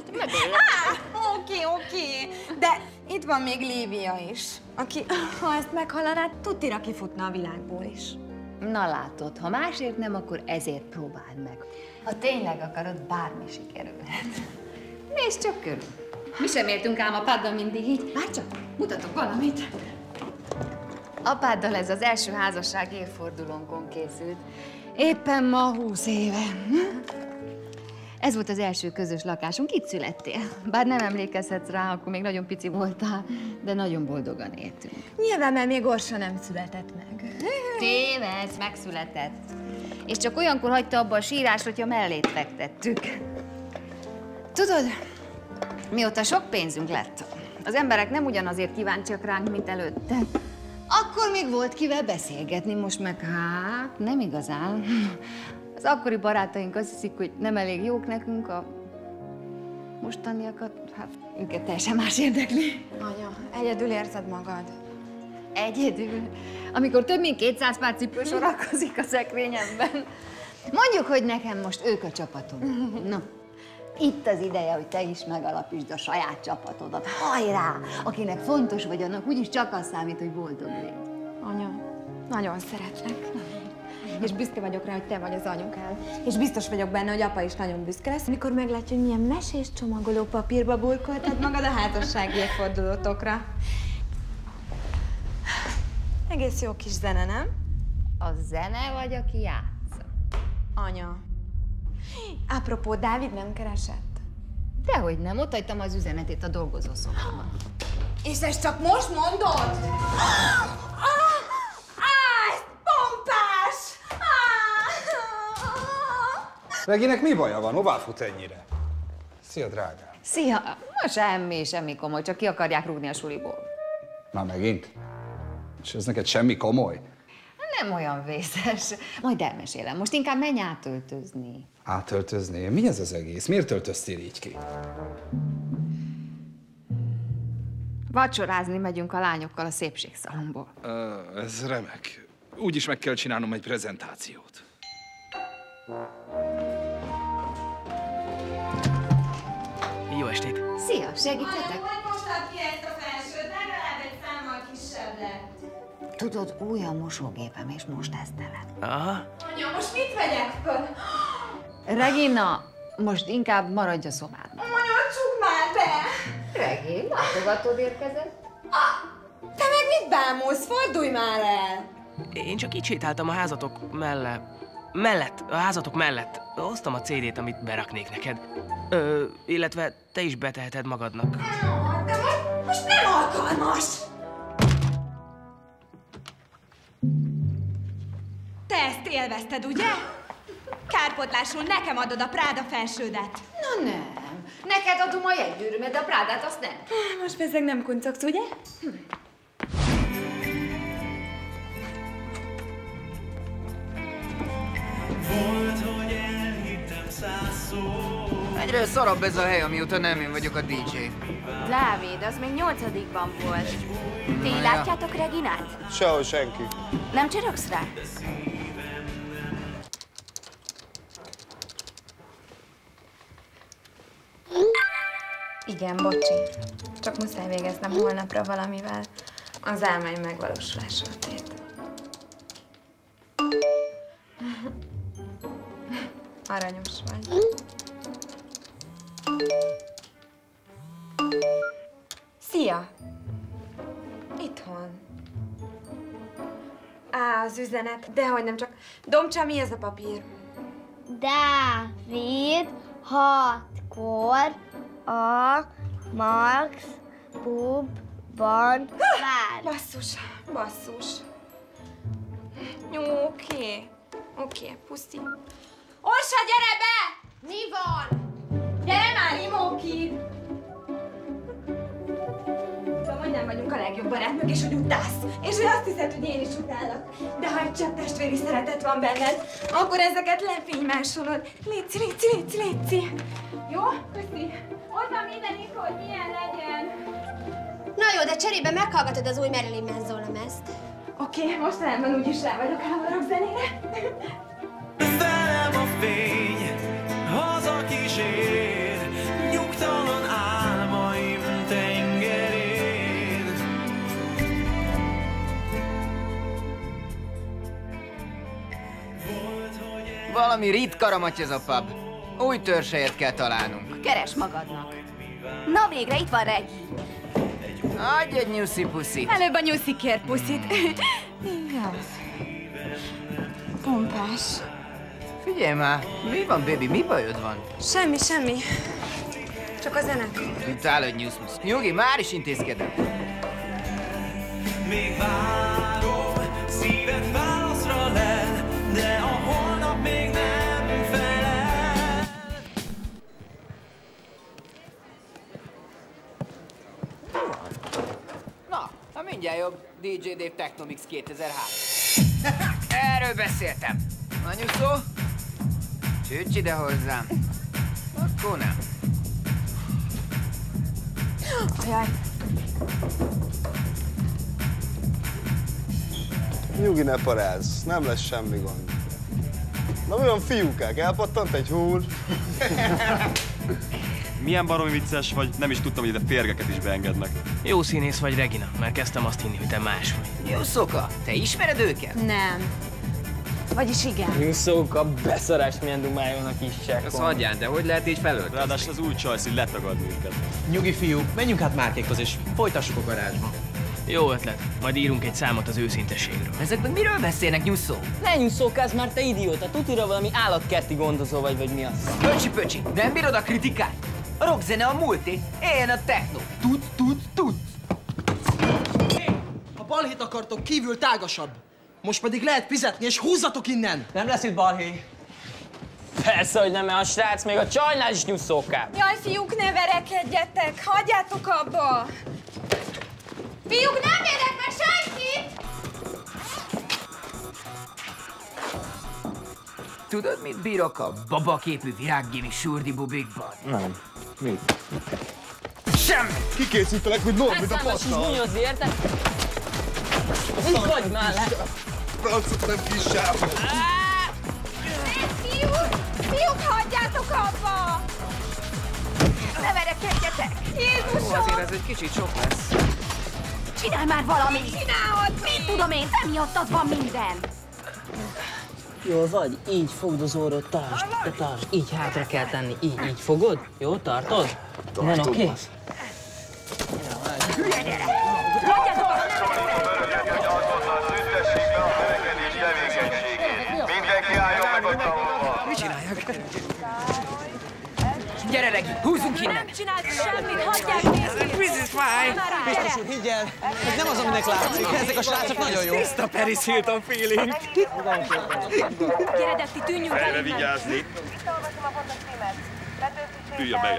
Speaker 1: Oké. De itt van még Lívia is, aki, ha ezt meghallanád, tutira kifutna a világból is.
Speaker 22: Na látod, ha másért nem, akkor ezért próbáld meg. Ha tényleg akarod, bármi sikerülhet. Nézd csak körül. Mi sem értünk ám apáddal mindig így. Már csak mutatok valamit. Apáddal ez az első házasság évfordulónkon készült. Éppen ma 20 éve. Ez volt az első közös lakásunk, itt születtél. Bár nem emlékezhetsz rá, akkor még nagyon pici voltál, de nagyon boldogan éltünk.
Speaker 1: Nyilván, mert még Orsa nem született meg.
Speaker 22: Tévedsz, megszületett. És csak olyankor hagyta abba a sírást, hogyha mellét fektettük. Tudod, mióta sok pénzünk lett, az emberek nem ugyanazért kíváncsiak ránk, mint előtte. Akkor még volt kivel beszélgetni, most meg hát nem igazán. Az akkori barátaink azt hiszik, hogy nem elég jók nekünk, a mostaniakat, hát őket teljesen más érdekli.
Speaker 1: Anya, egyedül érzed magad?
Speaker 22: Egyedül? Amikor több mint 200 pár cipő sorakozik a szekrényemben. Mondjuk, hogy nekem most ők a csapatom. Na, itt az ideje, hogy te is megalapítsd a saját csapatodat. Hajrá! Akinek fontos vagy, annak úgyis csak az számít, hogy boldog légy.
Speaker 1: Anya, nagyon szeretlek. És büszke vagyok rá, hogy te vagy az anyukád. És biztos vagyok benne, hogy apa is nagyon büszke lesz, amikor meglátja, hogy milyen mesés csomagoló papírba burkoltad magad a házassági évfordulótokra. Egész jó kis zene, nem?
Speaker 22: A zene vagy, aki játsz?
Speaker 1: Anya. Apropó, Dávid nem keresett?
Speaker 22: Dehogy nem, ott hagytam az üzenetét a dolgozószobában.
Speaker 1: És ezt csak most mondod?
Speaker 9: Reginek mi baja van? Hová fut ennyire? Szia, drágám.
Speaker 22: Szia! Semmi komoly, csak ki akarják rúgni a suliból.
Speaker 9: Már megint? És ez neked semmi komoly?
Speaker 22: Nem olyan vészes. Majd elmesélem. Most inkább menj átöltözni.
Speaker 9: Átöltözni? Mi ez az egész? Miért öltöztél így ki?
Speaker 22: Vacsorázni megyünk a lányokkal a szépségszalomból.
Speaker 9: Ez remek. Úgyis meg kell csinálnom egy prezentációt.
Speaker 3: Jó estét!
Speaker 22: Szia, segíthetek?
Speaker 1: Hogy mostad ki ezt a felsőt? Legalább egy számmal kisebb lett.
Speaker 22: Tudod, új a mosógépem, és most tesztelem.
Speaker 3: Aha.
Speaker 1: Anya, most mit vegyek föl?
Speaker 22: Regina, most inkább maradj a szobádban.
Speaker 1: Anya, csukd már be!
Speaker 22: Regi, látogatód érkezett?
Speaker 1: Te meg mit bámulsz? Fordulj már el!
Speaker 3: Én csak így sétáltam a házatok mellett. Hoztam a CD-t, amit beraknék neked. Illetve te is beteheted magadnak.
Speaker 1: De most nem alkalmas! Te ezt élvezted, ugye? Kárpótlásul nekem adod a Práda felsődet.
Speaker 22: Na nem. Neked adom a jegygyűrűmet, de a Prádát azt nem.
Speaker 1: Most bezzeg nem kuncogsz, ugye?
Speaker 23: Volt, hogy elhittem 100 szó.
Speaker 15: Egyre szarabb ez a hely, amióta nem én vagyok a DJ.
Speaker 1: Dávid, az még 8-ban volt. Ti látjátok Reginát?
Speaker 5: Sehol senki.
Speaker 1: Nem csirogsz rá? Igen, bocsi. Csak muszáj végeznem holnapra valamivel. Az álmaim megvalósulásra tét. Aranyos vagy. Szia! Itthon. Á, az üzenet. Dehogy nem, csak... Domcsa, mi ez a papír?
Speaker 10: Dávid 6-kor a Max pubban vár.
Speaker 1: Basszus. Jó, oké, puszi. Orsa, gyere be! Mi van? Gyere már, Imóki! Tudom, hogy nem vagyunk a legjobb barátnők, és hogy utálsz. És hogy azt hiszed, hogy én is utállak. De ha egy csepp testvéri szeretet van benned, akkor ezeket lefénymásolod. Léci. Jó? Köszi. Ott van minden info, hogy milyen legyen.
Speaker 2: Na jó, de cserébe meghallgatod az új Marilyn Manson lemezt.
Speaker 1: Oké, most rendben úgyis rá vagyok a rockzenére.
Speaker 23: Velem a fény, haza kísér, nyugtalan álmaim tengerén.
Speaker 15: Valami ritka ramaty ez a pub. Új törzshelyet kell találnunk.
Speaker 7: Keres magadnak. Na végre, itt van Regi.
Speaker 15: Adj egy nyuszi-puszi.
Speaker 1: Előbb a nyuszi kér puszit. Pompás.
Speaker 15: Figyelj már, mi van, baby? Mi bajod van?
Speaker 1: Semmi. Csak a zene.
Speaker 15: Itt áll egy nyusz-musz. Nyugi, már is intézkedem.
Speaker 23: Még várom, szíved válaszra lel, de a holnap még nem felel.
Speaker 15: Na mindjárt jobb. DJ Dave Technomix 2003. Erről beszéltem. Anyuszó? Csücs ide hozzám. Akkor nem.
Speaker 1: Jaj.
Speaker 5: Nyugi, ne parázz, nem lesz semmi gond. Na mi van, fiúkák, elpattant egy húr?
Speaker 13: Milyen baromi vicces vagy, nem is tudtam, hogy ide férgeket is beengednek.
Speaker 3: Jó színész vagy, Regina, mert kezdtem azt hinni, hogy te más vagy.
Speaker 15: Jó szoka, te ismered őket?
Speaker 1: Nem. Vagyis igen.
Speaker 17: Nyuszóka, beszarás, milyen dumájónak is csekkol.
Speaker 15: Azt hagyján, de hogy lehet így felöltözni?
Speaker 13: Ráadásul az új csajsz, így letagadni őket.
Speaker 14: Nyugi fiú, menjünk át Márkékhoz és folytassuk a garázsba.
Speaker 3: Jó ötlet, majd írunk egy számot az őszintességről.
Speaker 15: Ezekben miről beszélnek, nyuszó?
Speaker 17: Ne nyuszókázz már, te idióta! Tutira valami állatkerti gondozó vagy mi az?
Speaker 15: Pöcsi, nem bírod a kritikát? A rockzene a múlté, éljen a techno. Tud.
Speaker 14: A balhét akartok kívül tágasabb. Most pedig lehet fizetni, és húzzatok innen! Nem lesz itt balhé.
Speaker 17: Persze, hogy nem, mert a srác még a csajnál is nyuszókább.
Speaker 1: Jaj, fiúk, ne verekedjetek! Hagyjátok abba! Fiúk, nem érek meg senkit!
Speaker 15: Tudod, mit bírok a babaképű virággimi surdi bubikban?
Speaker 16: Nem. Mit?
Speaker 15: Semmi!
Speaker 5: Kikészítelek, hogy Norbit a
Speaker 17: Megszállás is
Speaker 5: passzal!
Speaker 17: bunyozni, érted? Itt vagy már le!
Speaker 5: Francot nem kis sávot!
Speaker 1: Fiúk, hagyjátok abba! Ne verekedjetek! Jézusom!
Speaker 15: Azért ez egy kicsit sok lesz.
Speaker 7: Csinálj már valamit!
Speaker 1: Csinálod!
Speaker 7: Mit tudom én, te miattad van minden!
Speaker 17: Jól vagy? Így fogd az orrod, tartsd, így hátra kell tenni, így fogod? Jó, tartod? Nem, oké?
Speaker 23: Mindenki álljon meg a tanulva!
Speaker 15: Mit csináljak? Gyere, Regi, húzzunk innen!
Speaker 1: Nem csinált semmit, hagyják nézni!
Speaker 15: This is fine!
Speaker 14: Biztos úr, higgyel, ez nem az, aminek látszik. Ezek a srácok nagyon jó.
Speaker 15: Tiszta Paris Hilton feeling!
Speaker 1: Gyere, Detti, tűnjünk el
Speaker 13: Erre
Speaker 1: innen!
Speaker 13: vigyázni! Üljön be!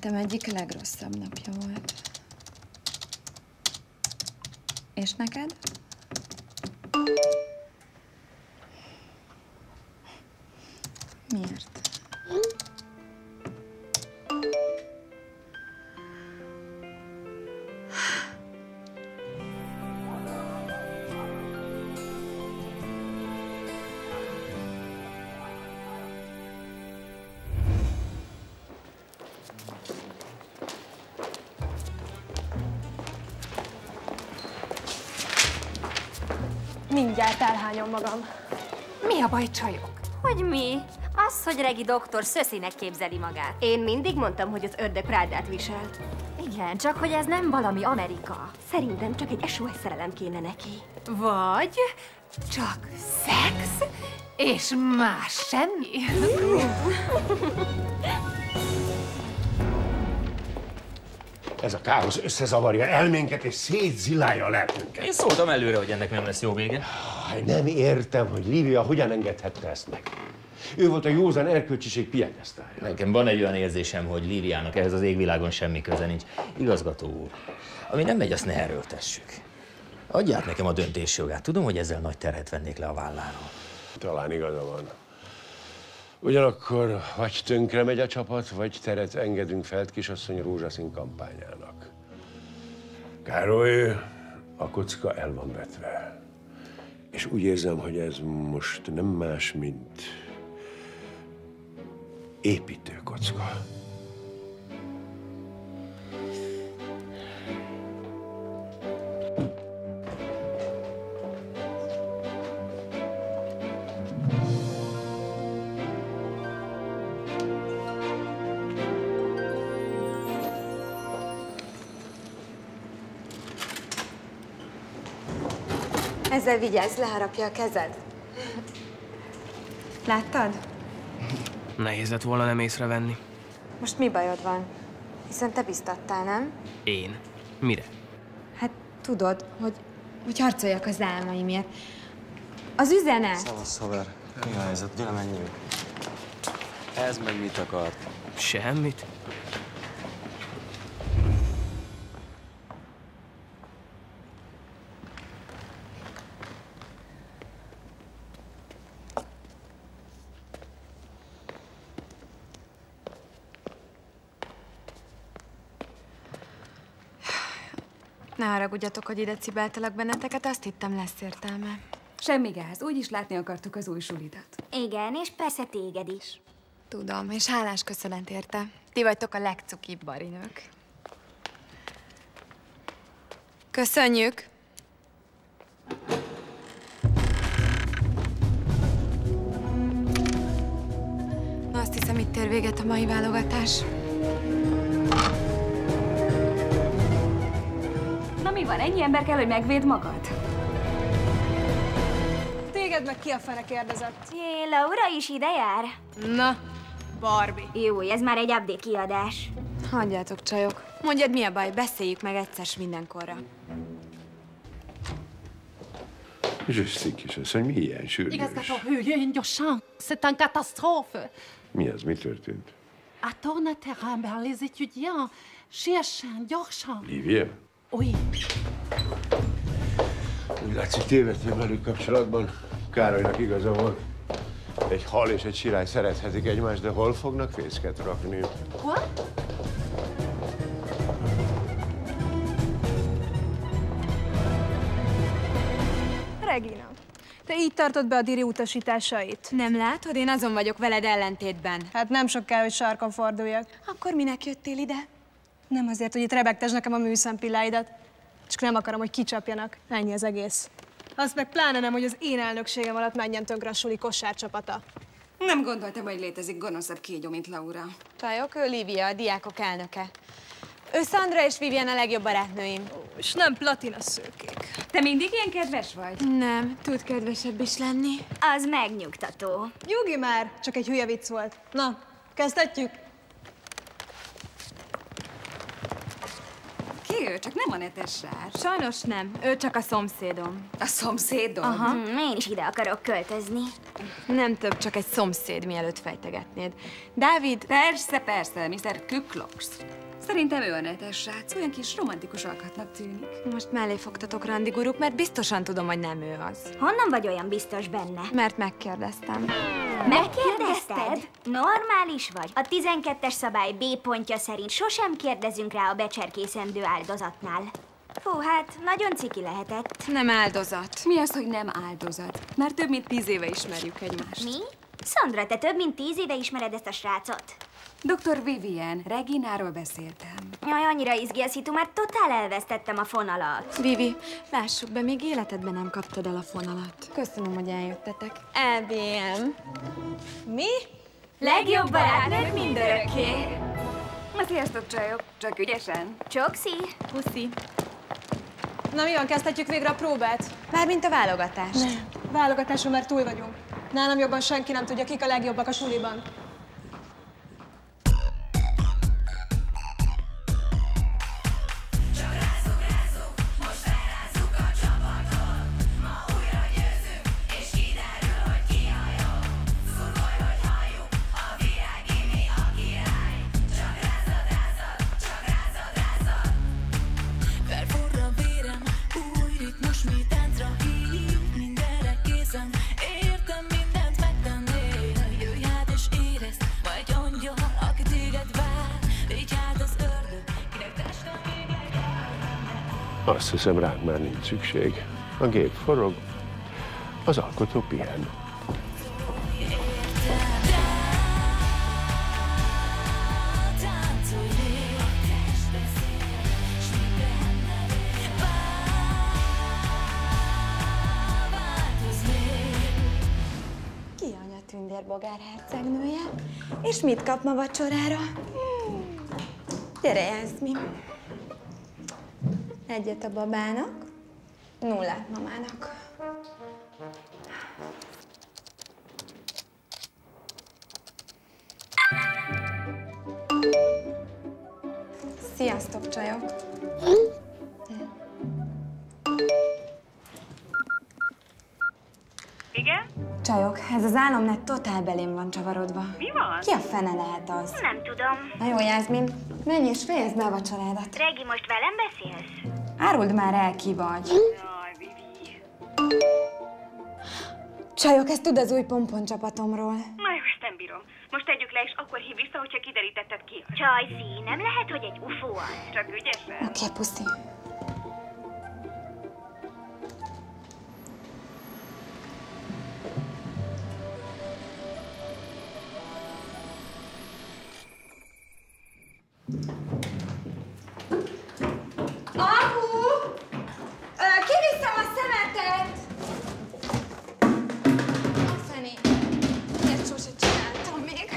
Speaker 1: Életem egyik legrosszabb napja volt. És neked? Miért?
Speaker 4: Mindjárt elhányom magam.
Speaker 12: Mi a baj, csajok? Hogy mi? Az, hogy Regi doktor szöszinek képzeli magát.
Speaker 2: Én mindig mondtam, hogy az ördög prádát viselt.
Speaker 12: Igen, csak hogy ez nem valami Amerika.
Speaker 2: Szerintem csak egy SOS szerelem kéne neki.
Speaker 12: Vagy csak szex, és más semmi.
Speaker 20: Ez a káosz összezavarja elménket és szétzilálja a lelkünket.
Speaker 19: Én szóltam előre, hogy ennek nem lesz jó vége.
Speaker 20: Nem értem, hogy Lívia hogyan engedhette ezt meg. Ő volt a józan erkölcsiség piedesztálja.
Speaker 19: Nekem van egy olyan érzésem, hogy Líviának ehhez az égvilágon semmi köze nincs. Igazgató úr, ami nem megy, azt ne erőltessük. Adját nekem a döntésjogát. Tudom, hogy ezzel nagy terhet vennék le a válláról.
Speaker 20: Talán igaza van. Ugyanakkor vagy tönkre megy a csapat, vagy teret engedünk Feld kisasszony rózsaszín kampányának. Károly, a kocka el van vetve. És úgy érzem, hogy ez most nem más, mint építőkocka.
Speaker 1: Ezzel vigyázz, leharapja a kezed. Láttad?
Speaker 3: Nehéz lett volna nem észrevenni.
Speaker 1: Most mi bajod van? Hiszen te biztattál, nem?
Speaker 3: Én? Mire?
Speaker 1: Hát tudod, hogy harcoljak az álmaimért. Az üzenet!
Speaker 16: Szavasz, haver. Mi a helyzet? Gyere, menjünk. Ez meg mit akart?
Speaker 3: Semmit.
Speaker 1: Ne haragudjatok, hogy ide cibáltalak benneteket, azt hittem lesz értelme.
Speaker 7: Semmi gáz, úgyis látni akartuk az új sulidat.
Speaker 8: Igen, és persze téged is.
Speaker 1: Tudom, és hálás köszönet érte. Ti vagytok a legcukibb barinők. Köszönjük! Na, azt hiszem, itt ér véget a mai válogatás.
Speaker 7: Na mi van, ennyi ember kell, hogy megvéd magad?
Speaker 4: Téged meg ki a fene kérdezett?
Speaker 8: Jé, Laura is ide jár?
Speaker 4: Na, Barbie.
Speaker 8: Jó, ez már egy update kiadás.
Speaker 1: Hagyjátok, csajok. Mondjad, mi a baj, beszéljük meg egyszer mindenkorra.
Speaker 20: Zsüsszik is az, hogy mi ilyen sürgős.
Speaker 6: Igazgató, hülyén gyorsan! C'est un catastrophe!
Speaker 20: Mi az, mi történt?
Speaker 6: A tornateremben les étudiants, siessen, gyorsan!
Speaker 20: Lívia?
Speaker 6: Oui.
Speaker 20: Úgy látszik, tévedtél velük kapcsolatban. Károlynak igaza volt. Egy hal és egy sirály szerethetik egymást, de hol fognak fészket rakni?
Speaker 6: Quoi?
Speaker 4: Regina, te így tartod be a Diri utasításait?
Speaker 1: Nem látod? Én azon vagyok veled ellentétben.
Speaker 4: Hát nem sok kell, hogy sarkon forduljak.
Speaker 1: Akkor minek jöttél ide?
Speaker 4: Nem azért, hogy itt rebegtesd nekem a műszempilláidat. Csak nem akarom, hogy kicsapjanak. Ennyi az egész. Azt meg pláne nem, hogy az én elnökségem alatt menjen tönkre a suli kosárcsapata.
Speaker 7: Nem gondoltam, hogy létezik gonoszabb kígyó, mint Laura.
Speaker 1: Csajok, ő Lívia, a diákok elnöke. Ő Sandra és Vivian a legjobb barátnőim.
Speaker 4: És nem platina szőkék.
Speaker 7: Te mindig ilyen kedves vagy?
Speaker 1: Nem, tud kedvesebb is lenni.
Speaker 8: Az megnyugtató.
Speaker 4: Nyugi már, csak egy hülye vicc volt. Na, kezdhetjük?
Speaker 7: Ki ő? ő csak nem a netes srác.
Speaker 1: Sajnos nem. Ő csak a szomszédom.
Speaker 7: A szomszédod?
Speaker 1: Aha.
Speaker 8: Én is ide akarok költözni.
Speaker 1: Nem több, csak egy szomszéd, mielőtt fejtegetnéd. Dávid?
Speaker 7: Persze, persze, Mr. Küklox. Szerintem ő a netes srác, olyan kis romantikus alkatnak tűnik.
Speaker 1: Most mellé fogtatok, randiguruk, mert biztosan tudom, hogy nem ő az.
Speaker 8: Honnan vagy olyan biztos benne?
Speaker 1: Mert megkérdeztem.
Speaker 8: Megkérdezted? Normális vagy. A 12-es szabály B pontja szerint sosem kérdezünk rá a becserkészendő áldozatnál. Hú, hát nagyon ciki lehetett.
Speaker 1: Nem áldozat.
Speaker 7: Mi az, hogy nem áldozat? Már több mint 10 éve ismerjük egymást.
Speaker 8: Mi? Szandra, te több mint 10 éve ismered ezt a srácot?
Speaker 7: Dr. Vivian, Regináról beszéltem.
Speaker 8: Jaj, annyira izgi a szitu, már totál elvesztettem a fonalat.
Speaker 1: Vivi, lássuk be, még életedben nem kaptad el a fonalat. Köszönöm, hogy eljöttetek. EBM. Mi?
Speaker 8: Legjobb barátnők mindörökké.
Speaker 7: Na, sziasztok, csajok. Csak ügyesen.
Speaker 8: Csokszi.
Speaker 1: Puszi. Na mi van, kezdhetjük végre a próbát? Mármint a válogatást.
Speaker 4: Nem. Válogatáson már túl vagyunk. Nálam jobban senki nem tudja, kik a legjobbak a suliban.
Speaker 20: Azt hiszem, rád már nincs szükség. A gép forog, az alkotó pihen.
Speaker 1: Ki anya tündérbogár hercegnője? És mit kap ma vacsorára? Gyere, Jászmi. Egyet a babának, 0 mamának. Sziasztok, csajok!
Speaker 11: Igen?
Speaker 1: Csajok, ez az álomnet totál belém van csavarodva.
Speaker 11: Mi van?
Speaker 1: Ki a fene lehet az?
Speaker 8: Nem tudom.
Speaker 1: Na jó, Jászmin, menj és fejezd be a vacsorádat.
Speaker 8: Regi, most velem beszélsz?
Speaker 1: Áruld már el, ki vagy.
Speaker 11: Jaj, Vivi.
Speaker 1: Csajok, ezt tud az új pompon csapatomról.
Speaker 11: Na jó, ezt nem bírom. Most tegyük le, és akkor hív vissza, hogyha kiderítetted ki.
Speaker 8: Csajci, nem lehet, hogy egy UFO az.
Speaker 11: Csak ügyesen.
Speaker 1: Oké, puszi.
Speaker 8: Apu! Kiviszem a szemetet!
Speaker 1: A fené. Ilyet sose csináltam még.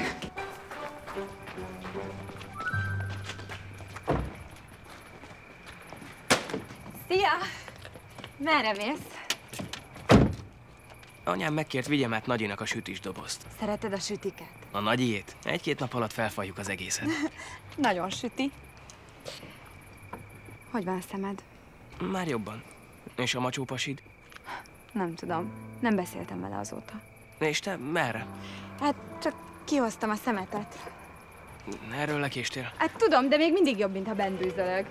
Speaker 1: Szia! Merre mész?
Speaker 3: Anyám megkért, vigyem át Nagyinak a sütisdobozt.
Speaker 1: Szereted a sütiket?
Speaker 3: A Nagyiét? 1-2 nap alatt felfaljuk az egészet.
Speaker 1: Nagyon süti. Hogy van a szemed?
Speaker 3: Már jobban. És a macsópasid?
Speaker 1: Nem tudom. Nem beszéltem vele azóta.
Speaker 3: És te merre?
Speaker 1: Hát csak kihoztam a szemetet.
Speaker 3: Erről lekéstél?
Speaker 1: Hát tudom, de még mindig jobb, mint ha bent bűzölög.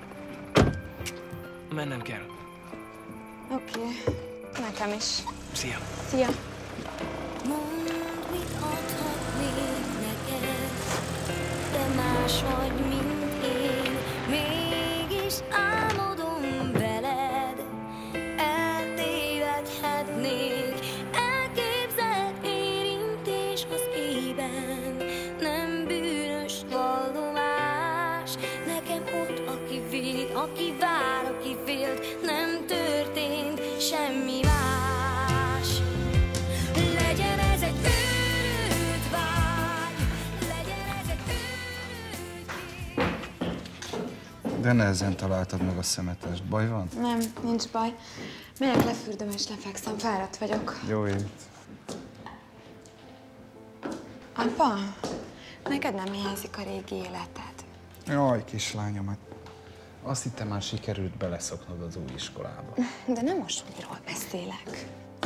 Speaker 3: Mennem kell.
Speaker 1: Oké. Nekem is.
Speaker 3: Szia.
Speaker 1: Szia.
Speaker 18: Mondd, mit adhatnék neked, de más vagy, mint én. Mégis álmodom veled, eltévedhetnék. Elképzelt érintés az ében, nem bűnös vallomás. Nekem ott, aki véd, aki vár, aki félt, nem történt semmi más. Legyen ez egy őrült vágy, legyen ez egy őrült.
Speaker 9: De nehezen találtad meg a szemetest. Baj van?
Speaker 1: Nem, nincs baj. Megyek, lefürdöm és lefekszem, fáradt vagyok.
Speaker 9: Jó ét.
Speaker 1: Apa, neked nem hiányzik a régi életed?
Speaker 9: Jaj, kislányomat. Azt hittem már sikerült beleszoknod az új iskolába.
Speaker 1: De nem a suliról beszélek.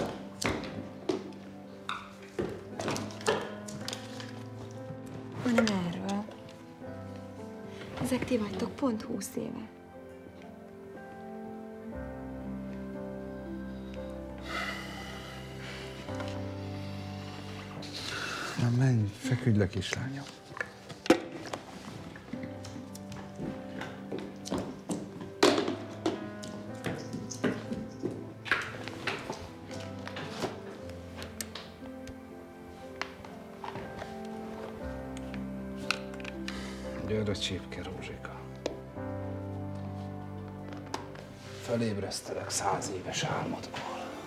Speaker 1: Hanem erről. Ezek ti vagytok pont 20 éve.
Speaker 9: Na menj, feküdj le, kislányom. Gyere, csípke Rózsika. Felébresztelek 100 éves álmodból.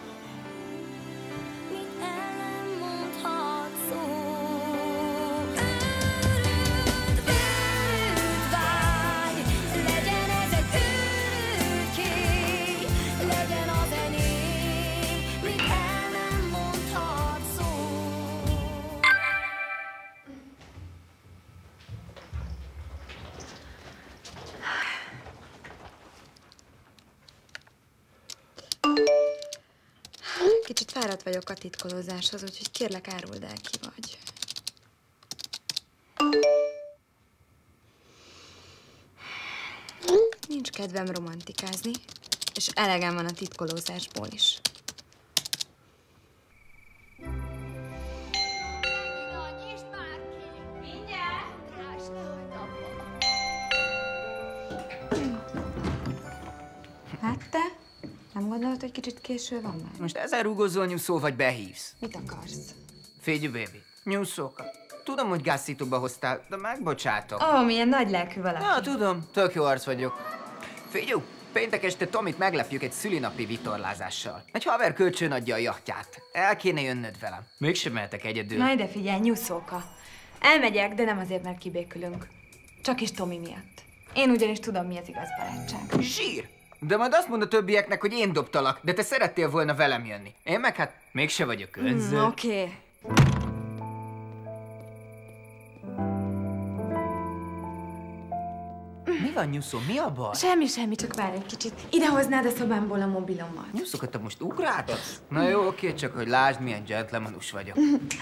Speaker 1: Kicsit fáradt vagyok a titkolózáshoz, úgyhogy kérlek, áruld el, ki vagy. Nincs kedvem romantikázni, és elegem van a titkolózásból is. Hát te? Nem gondolod, hogy kicsit késő van már?
Speaker 15: Most ezzel rúgózol, nyúszó, vagy behívsz?
Speaker 1: Mit akarsz?
Speaker 15: Figyelj, baby, nyúszóka. Tudom, hogy gázzítóba hoztál, de megbocsátom.
Speaker 1: Ó, milyen nagy lelkű valaki.
Speaker 15: Na, tudom, tök jó arc vagyok. Figyelj, péntek este Tomit meglepjük egy szülinapi vitorlázással. Egy haver kölcsön adja a jachtját. El kéne jönnöd velem. Mégsem mehetek egyedül.
Speaker 1: Na ide figyelj, nyúszóka. Elmegyek, de nem azért, mert kibékülünk. Csak is Tomi miatt. Én ugyanis tudom, mi az igaz barátság.
Speaker 15: Zsír! De majd azt mond a többieknek, hogy én dobtalak, de te szerettél volna velem jönni. Én meg hát mégse vagyok önző.
Speaker 1: Oké.
Speaker 15: Mi van, nyúszó? Mi a baj?
Speaker 1: Semmi, csak várj egy kicsit. Ide hoznád a szobámból a mobilomat.
Speaker 15: Nyúszókat, te most ugráltatsz? Na jó, oké, csak hogy lásd, milyen gentlemanus vagyok.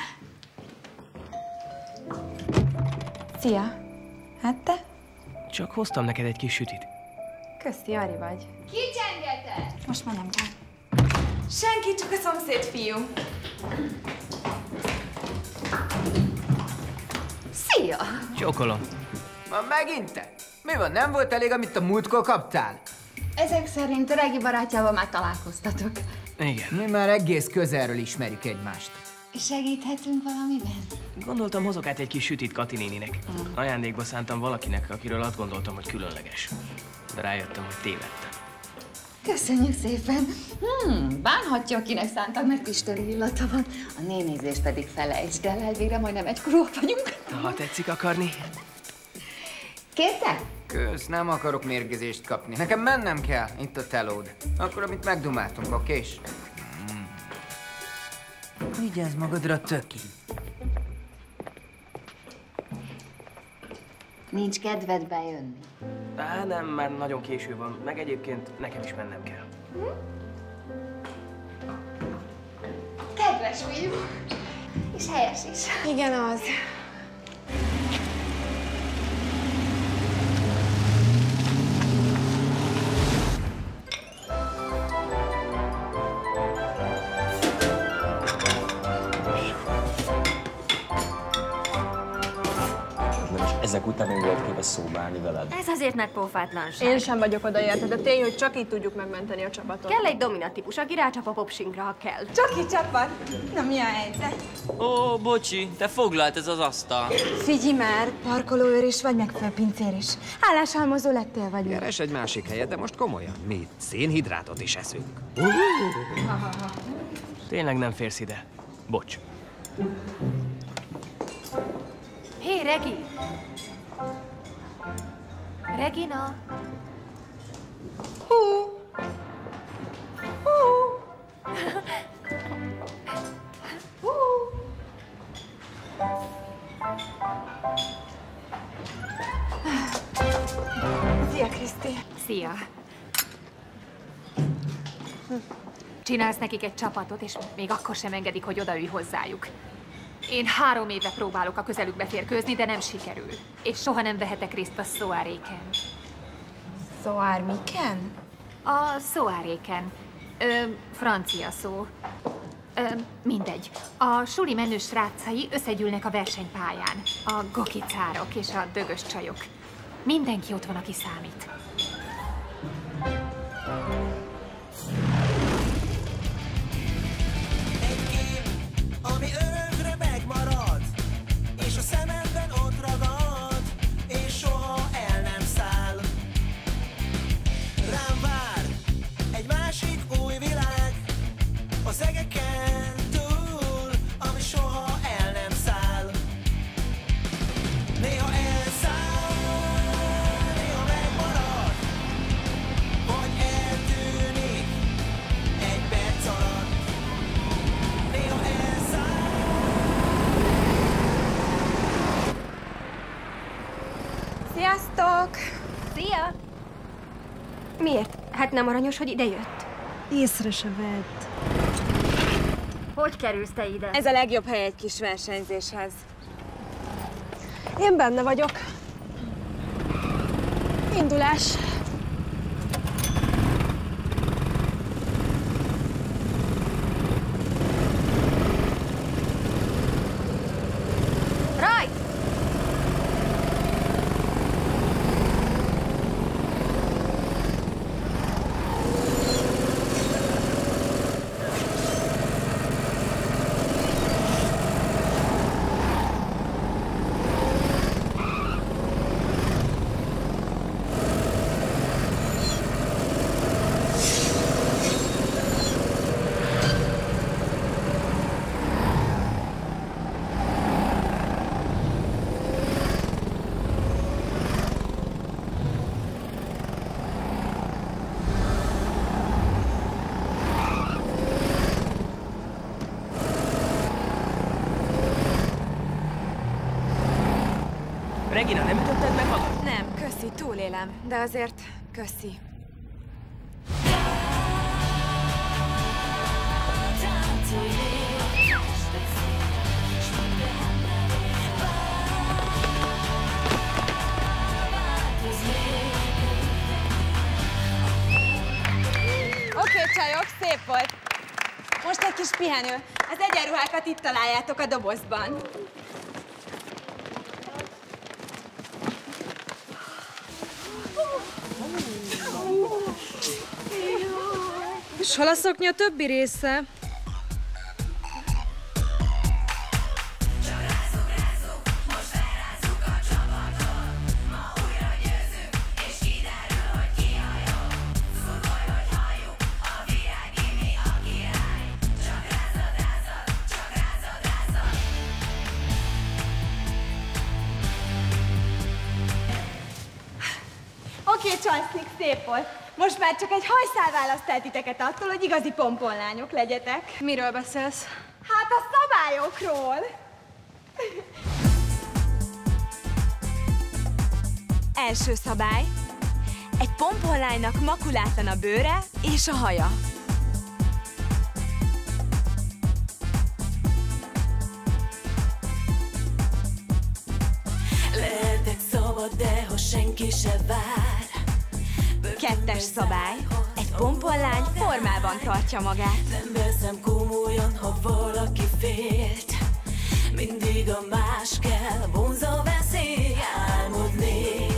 Speaker 1: Szia. Hát te?
Speaker 3: Csak hoztam neked egy kis sütit.
Speaker 1: Köszi, Ari vagy.
Speaker 8: Ki csengetett?
Speaker 1: Most már nem kell. Senki, csak a szomszéd fiú.
Speaker 8: Szia!
Speaker 3: Csókolom.
Speaker 15: Ma megint te? Mi van, nem volt elég, amit a múltkor kaptál?
Speaker 8: Ezek szerint a Regi barátjával már találkoztatok.
Speaker 3: Igen.
Speaker 15: Mi már egész közelről ismerjük egymást.
Speaker 8: Segíthetünk valamiben?
Speaker 3: Gondoltam, hozok át egy kis sütit Kati néninek. Ajándékba szántam valakinek, akiről azt gondoltam, hogy különleges. De rájöttem, hogy tévedtem.
Speaker 8: Köszönjük szépen. Bánhatja, akinek szántak, mert isteni illata van. A nénézést pedig felejtsd el, elvégre majdnem egykorúak vagyunk.
Speaker 3: Ha tetszik akarni.
Speaker 8: Kérte?
Speaker 15: Kösz, nem akarok mérgezést kapni. Nekem mennem kell. Itt a telód. Akkor, amit megdumáltunk, okés? Vigyázz magadra, töki.
Speaker 8: Nincs kedved bejönni?
Speaker 3: Nem, már nagyon késő van. Meg egyébként nekem is mennem kell.
Speaker 8: Kedves fiú. És helyes is.
Speaker 1: Igen, az.
Speaker 16: Ezek után még volt képes szóba állni veled?
Speaker 12: Ez azért nagy pofátlanság.
Speaker 4: Én sem vagyok oda érte, de tény, hogy csak így tudjuk megmenteni a csapatot.
Speaker 2: Kell egy dominant típus, aki rácsap a popsinkra, ha kell.
Speaker 1: Csoki csapat! Na, mi a helyzet?
Speaker 17: Ó, bocsi, te foglalt ez az asztal.
Speaker 1: Figyelj már, parkolóőr is vagy, meg főpincér is. Állásalmozó lettél vagy.
Speaker 10: Keres egy másik helyet, de most komolyan. Mi szénhidrátot is eszünk.
Speaker 3: Tényleg nem férsz ide. Bocs.
Speaker 2: Hé, Regi! Regina!
Speaker 1: Szia, Kriszti!
Speaker 5: Szia! Csinálsz nekik egy csapatot, és még akkor sem engedik, hogy odaülj hozzájuk. Én 3 éve próbálok a közelükbe férkőzni, de nem sikerül. És soha nem vehetek részt a soiréken.
Speaker 1: Soirmiken?
Speaker 5: A soiréken. Francia szó. Mindegy. A suli menő srácai összegyűlnek a versenypályán. A gokicárok és a dögös csajok. Mindenki ott van, aki számít.
Speaker 23: Ami örökre megmarad, és a szemedben ott ragad, és soha el nem száll. Rám vár egy másik új világ, az egeken túl, ami soha el nem száll. Néha elszáll, néha megmarad, vagy eltűnik egy perc alatt. Néha
Speaker 1: Sziasztok!
Speaker 2: Szia! Miért? Hát nem aranyos, hogy ide jött?
Speaker 4: Észre se vett.
Speaker 12: Hogy kerülsz te ide?
Speaker 1: Ez a legjobb hely egy kis versenyzéshez.
Speaker 4: Én benne vagyok. Indulás.
Speaker 2: Rajt!
Speaker 3: Regina, nem ütötted meg magad?
Speaker 1: Nem, köszi, túlélem. De azért köszi. Oké, csajok, szép volt. Most egy kis pihenő. Az egyenruhákat itt találjátok a dobozban.
Speaker 4: És hol a szoknya többi része?
Speaker 1: Oké, Csalsznik, szép volt. Most már csak egy hajszál választ el titeket attól, hogy igazi pomponlányok legyetek.
Speaker 4: Miről beszélsz?
Speaker 1: Hát a szabályokról. Első szabály. Egy pomponlánynak makulátlan a bőre és a haja.
Speaker 18: Lehetek szabad, de ha senki se vár.
Speaker 1: Kettes szabály. Egy pomponlány formában tartja magát.
Speaker 18: Nem veszem komolyan, ha valaki félt. Mindig a más kell, vonza veszély. Álmodnék,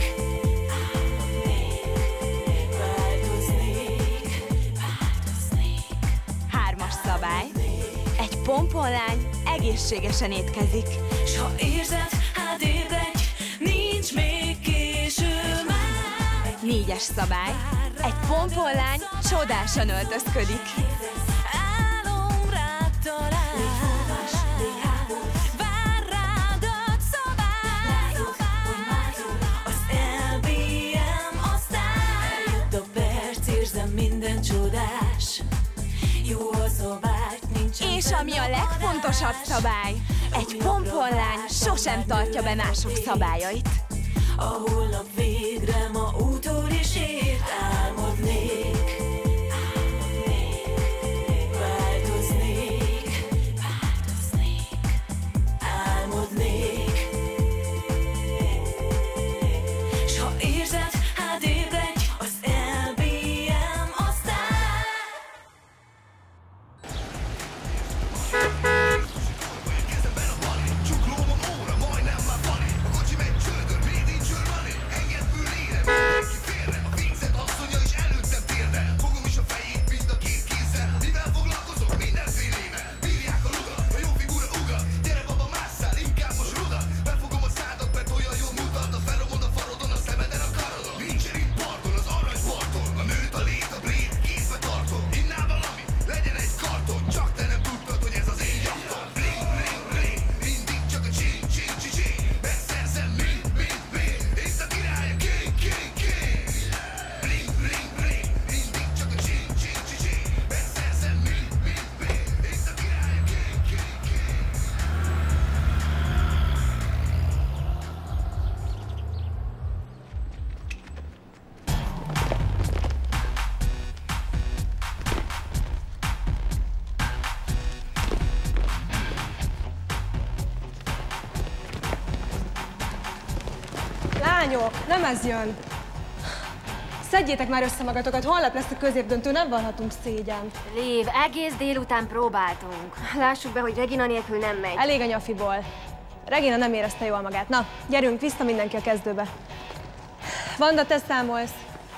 Speaker 18: változnék.
Speaker 1: Hármas szabály. Egy pomponlány egészségesen étkezik.
Speaker 18: S ha érzed, hát ébredj, nincs még késő már.
Speaker 1: Négyes szabály. Egy pomponlány csodásan öltözködik.
Speaker 18: Álom rád talál, vár rád 5 szabály. Az LBM aztán eljött a perc, érzem minden csodás. Jó a szabály, nincs.
Speaker 1: És ami a legfontosabb szabály, egy pomponlány sosem tartja be mások szabályait.
Speaker 18: A holnap végre ma úton is ért. Álmodnék, változnék, álmodnék. S ha érzed, hát ébredj, az LBM aztán.
Speaker 4: Lányok, nem ez jön. Szedjétek már össze magatokat, holnap lesz a középdöntő, nem vallhatunk szégyent.
Speaker 12: Liv, egész délután próbáltunk. Lássuk be, hogy Regina nélkül nem megy.
Speaker 4: Elég a nyafiból. Regina nem érezte jól magát. Na, gyerünk, vissza mindenki a kezdőbe. Vanda, te számolsz.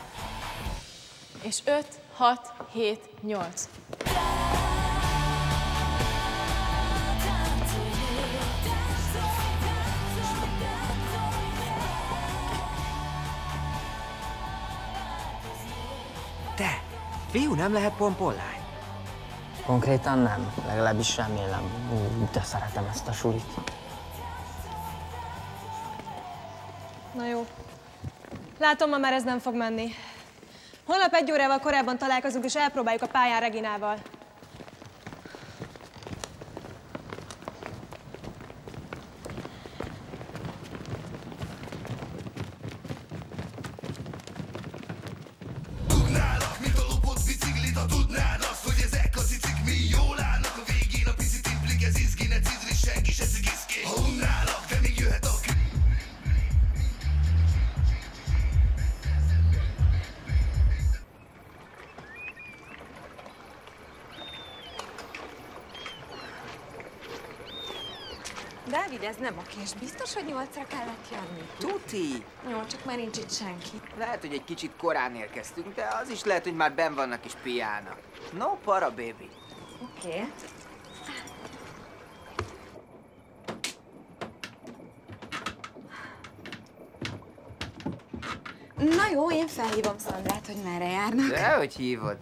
Speaker 14: És 5, 6, 7, 8.
Speaker 15: Te, fiú nem lehet pompollány?
Speaker 17: Konkrétan nem, legalábbis remélem. De szeretem ezt a sulit.
Speaker 4: Na jó. Látom, ma már ez nem fog menni. Holnap 1 órával korábban találkozunk, és elpróbáljuk a pályán Reginával.
Speaker 1: Dávid, ez nem okés. Biztos, hogy 8-ra kellett jönni?
Speaker 15: Tuti!
Speaker 1: Jó, csak már nincs itt senki.
Speaker 15: Lehet, hogy egy kicsit korán érkeztünk, de az is lehet, hogy már benn vannak és piálnak. No para, baby.
Speaker 1: Oké. Na jó, én felhívom Szandrát, hogy merre járnak.
Speaker 15: Dehogy hívod?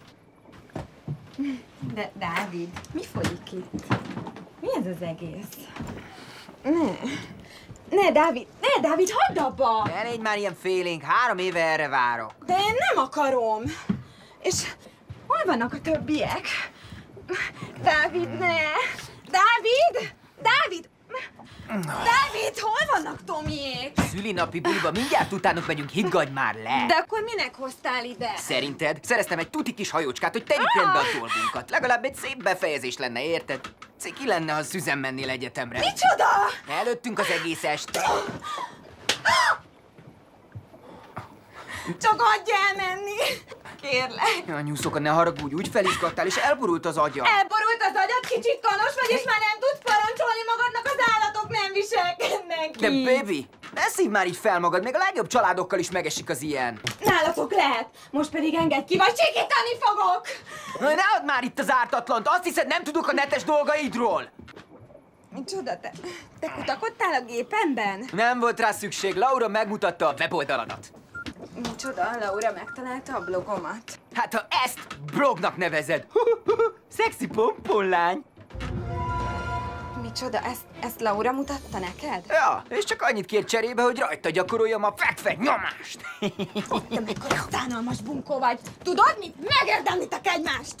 Speaker 1: De Dávid, mi folyik itt? Mi ez az egész? Ne, Dávid, hagyd abba!
Speaker 15: Ne légy már ilyen félénk, 3 éve erre várok.
Speaker 1: De én nem akarom. És hol vannak a többiek? Dávid, ne! Dávid! Dávid, hol vannak Tomiék?
Speaker 15: Szülinapi buliba mindjárt utánuk megyünk, higgadj már le!
Speaker 1: De akkor minek hoztál ide?
Speaker 15: Szerinted? Szereztem egy tuti kis hajócskát, hogy tegyük rendbe a dolgunkat. Legalább egy szép befejezés lenne, érted? Ciki lenne, ha Szüzen mennél egyetemre.
Speaker 1: Micsoda?
Speaker 15: Előttünk az egész este.
Speaker 1: Csak adj elmenni! Kérlek.
Speaker 15: Anyuszoka, ne haragudj, úgy felizgattál, és elborult az agyam.
Speaker 1: Elborult az agyad, kicsit kanos vagy, és már nem tudsz parancsolni magadnak, az állatok nem viselkednek
Speaker 15: De
Speaker 1: így.
Speaker 15: baby, ne szívd már így fel magad, még a legjobb családokkal is megesik az ilyen.
Speaker 1: Nálatok lehet, most pedig engedj ki, vagy sikítani fogok!
Speaker 15: Ne add már itt az ártatlant, azt hiszed, nem tudok a netes dolgaidról?
Speaker 1: Micsoda, te kutakodtál a gépemben?
Speaker 15: Nem volt rá szükség, Laura megmutatta a weboldaladat.
Speaker 1: Micsoda, Laura megtalálta a blogomat.
Speaker 15: Hát ha ezt blognak nevezed, szexi pomponlány.
Speaker 1: Micsoda, ezt Laura mutatta neked?
Speaker 15: Ja, és csak annyit kér cserébe, hogy rajta gyakoroljam a fekve nyomást.
Speaker 1: Te mekkora szánalmas bunkó vagy! Tudod mit? Megérdemlitek egymást!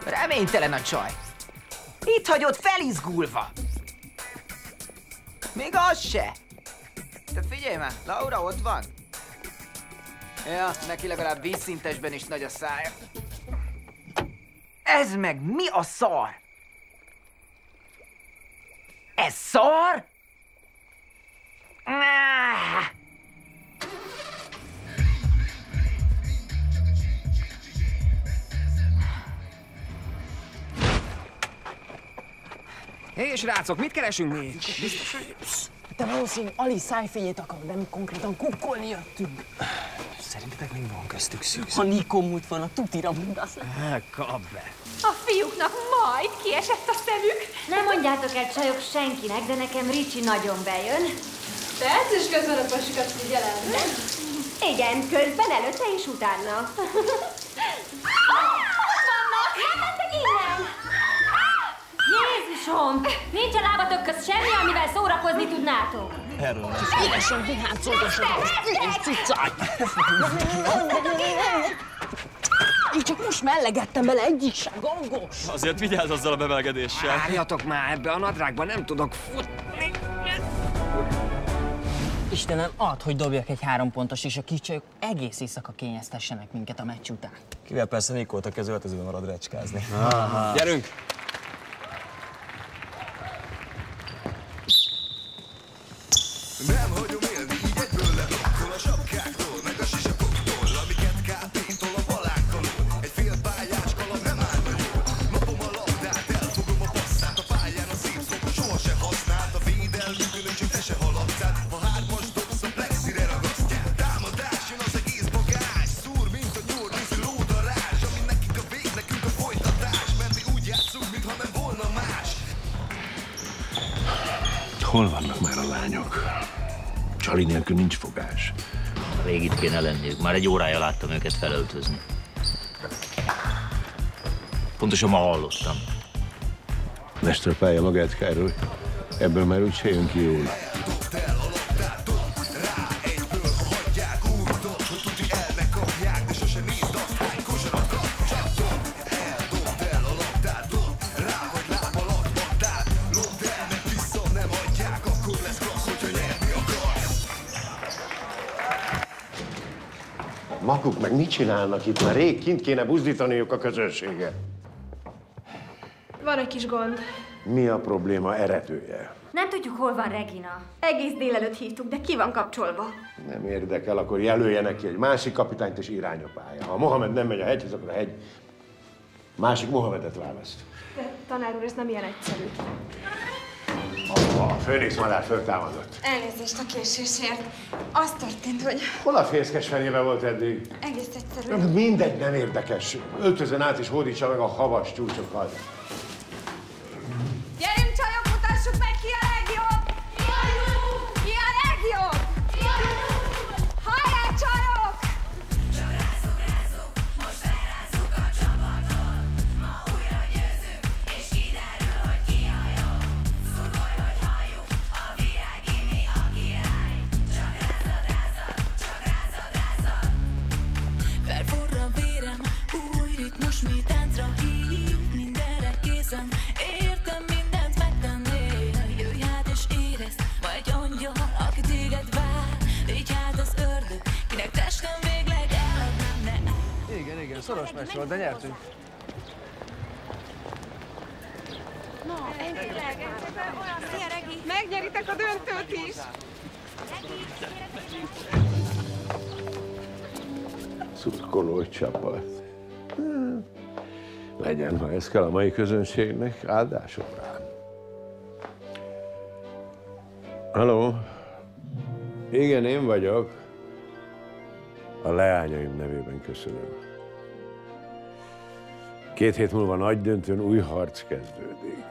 Speaker 15: Reménytelen a csaj. Itt hagyott felizgulva. Még az se. Te figyelj már, Laura ott van. Ja, neki legalább vízszintesben is nagy a szája. Ez meg mi a szar? Ez szar?
Speaker 10: Hé, srácok, mit keresünk mi?
Speaker 17: Biztos, hogy... Te valószínűleg Alice szájfényét akarod, de mi konkrétan kukkolni jöttünk.
Speaker 16: Szerintetek még van köztük szűz?
Speaker 17: Ha Nikó múlt volna, tutira mondasz.
Speaker 16: Kap be.
Speaker 5: A fiúknak majd kiesett a szemük.
Speaker 8: Nem mondjátok el csajok senkinek, de nekem Ricsi nagyon bejön.
Speaker 4: Perc is közben a pasikat figyelem.
Speaker 2: Igen, közben, előtte és utána.
Speaker 8: Vannak! Elmentek innen! Jézusom! Nincs a lábatok közt semmi, amivel szórakozni tudnátok.
Speaker 16: Erről nem.
Speaker 17: Élesen viháncolgassatok, az ügyes cicáj! Én csak most mellegettem bele, egyik sem gangos.
Speaker 16: Azért vigyázz azzal a bemelegedéssel.
Speaker 10: Várjatok már, ebbe a nadrágba nem tudok futni.
Speaker 17: Istenem, add, hogy dobjak egy 3 pontos, és a kis csajok egész éjszaka kényeztessenek minket a meccs után.
Speaker 16: Kivel persze Nikót, a kezöltözőben marad recskázni. Gyerünk!
Speaker 23: Nem hagyom élni, így egyből lepakkol a sapkáktól, meg a sisakoktól, amiket kápétól a balákkal. Egy fél pályás kaland nem áll nagyon. Napom a labdát, elfogom a passzát, a pályán a szép szót soha se használt. A védelmükön csak te se haladtál, ha 3-as dobsz a plexire ragasztjál. Támadás jön az egész bagás, szúr, mint a nyúl, nézi lódarázs, ami nekik a vég, nekünk a folytatás, mert mi úgy játszunk, mintha nem volna más.
Speaker 20: Hol vannak már a lányok? Csali nélkül nincs fogás.
Speaker 19: Rég itt kéne lenniük. Már egy órája láttam őket felöltözni. Pontosan ma hallottam.
Speaker 20: Mester pálya magát, Károly. Ebből már úgy se jön ki jól. Maguk meg mit csinálnak itt? Már rég kint kéne buzdítaniuk a közönséget.
Speaker 4: Van egy kis gond.
Speaker 20: Mi a probléma eredője?
Speaker 8: Nem tudjuk, hol van Regina. Egész délelőtt hívtuk, de ki van kapcsolva?
Speaker 20: Nem érdekel, akkor jelöljenek ki egy másik kapitányt és irány a pálya. Ha Mohamed nem megy a hegyhez, akkor a hegy másik Mohamedet választ.
Speaker 4: De tanár úr, ez nem ilyen egyszerű.
Speaker 20: A főnix madár föltámadott.
Speaker 1: Elnézést a késésért. Az történt, hogy
Speaker 20: Hol a fészkes fenébe volt eddig?
Speaker 1: egész egyszerű.
Speaker 20: Mindegy, nem érdekes. Öltözön át és hódítsa meg a havas csúcsokat.
Speaker 1: Gyerünk csajok, mutassuk meg, ki a legjobb! Ki a legjobb? Hajrá csajok!
Speaker 18: Most felrázzuk a csapatot. Ma újra győzünk, és kiderül, hogy ki a jobb. Szurkolj, hogy halljuk, a virági mi a király. Csak rázad, rázad, csak rázad, rázad. Felforr a vérem, új ritmus, mi táncra hív. Mindenre készen, értem mindent megtennél. Jöjj hát és érezd, ma egy angyal, aki téged vár. Légy hát az ördög, kinek testem végleg eladnám, ne áll.
Speaker 9: Igen, szoros meccs volt, de nyertünk.
Speaker 1: Szia, Regi!
Speaker 14: Megnyeritek a döntőt is!
Speaker 20: Szurkoló csapat. Legyen, ha ez kell a mai közönségnek, áldások rám. Halló? Igen, én vagyok. A leányaim nevében köszönöm. 2 hét múlva nagy döntőn új harc kezdődik.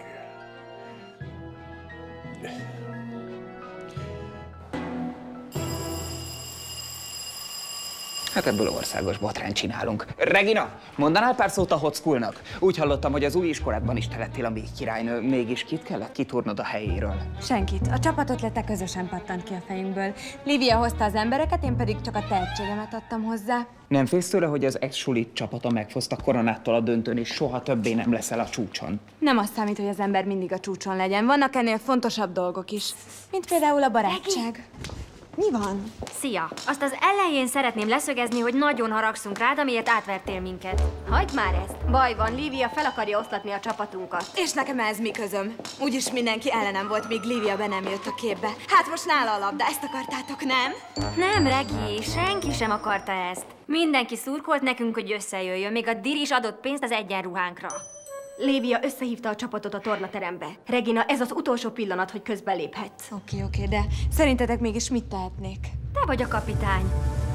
Speaker 13: Hát ebből országos botrányt csinálunk. Regina, mondanál pár szót a hot schoolnak? Úgy hallottam, hogy az új iskoládban is te lettél a még királynő. Mégis kit kellett kitúrnod a helyéről?
Speaker 1: Senkit. A csapatötlete közösen pattant ki a fejünkből. Lívia hozta az embereket, én pedig csak a tehetségemet adtam hozzá.
Speaker 13: Nem félsz tőle, hogy az ex-sulit csapata megfoszta koronától a döntőn, és soha többé nem leszel a csúcson?
Speaker 1: Nem azt számít, hogy az ember mindig a csúcson legyen. Vannak ennél fontosabb dolgok is. Mint például a barátság. Mi van?
Speaker 12: Szia! Azt az elején szeretném leszögezni, hogy nagyon haragszunk rád, amiért átvertél minket.
Speaker 1: Hagyd már ezt! Baj van, Lívia fel akarja oszlatni a csapatunkat. És nekem ez mi közöm? Úgyis mindenki ellenem volt, míg Lívia be nem jött a képbe. Hát most nála a labda, ezt akartátok, nem?
Speaker 12: Nem, Regi, senki sem akarta ezt. Mindenki szurkolt nekünk, hogy összejöjjön, még a Diri is adott pénzt az egyenruhánkra.
Speaker 1: Lívia összehívta a csapatot a tornaterembe. Regina, ez az utolsó pillanat, hogy közbeléphetsz. Oké, de szerintetek mégis mit tehetnék?
Speaker 12: Te vagy a kapitány.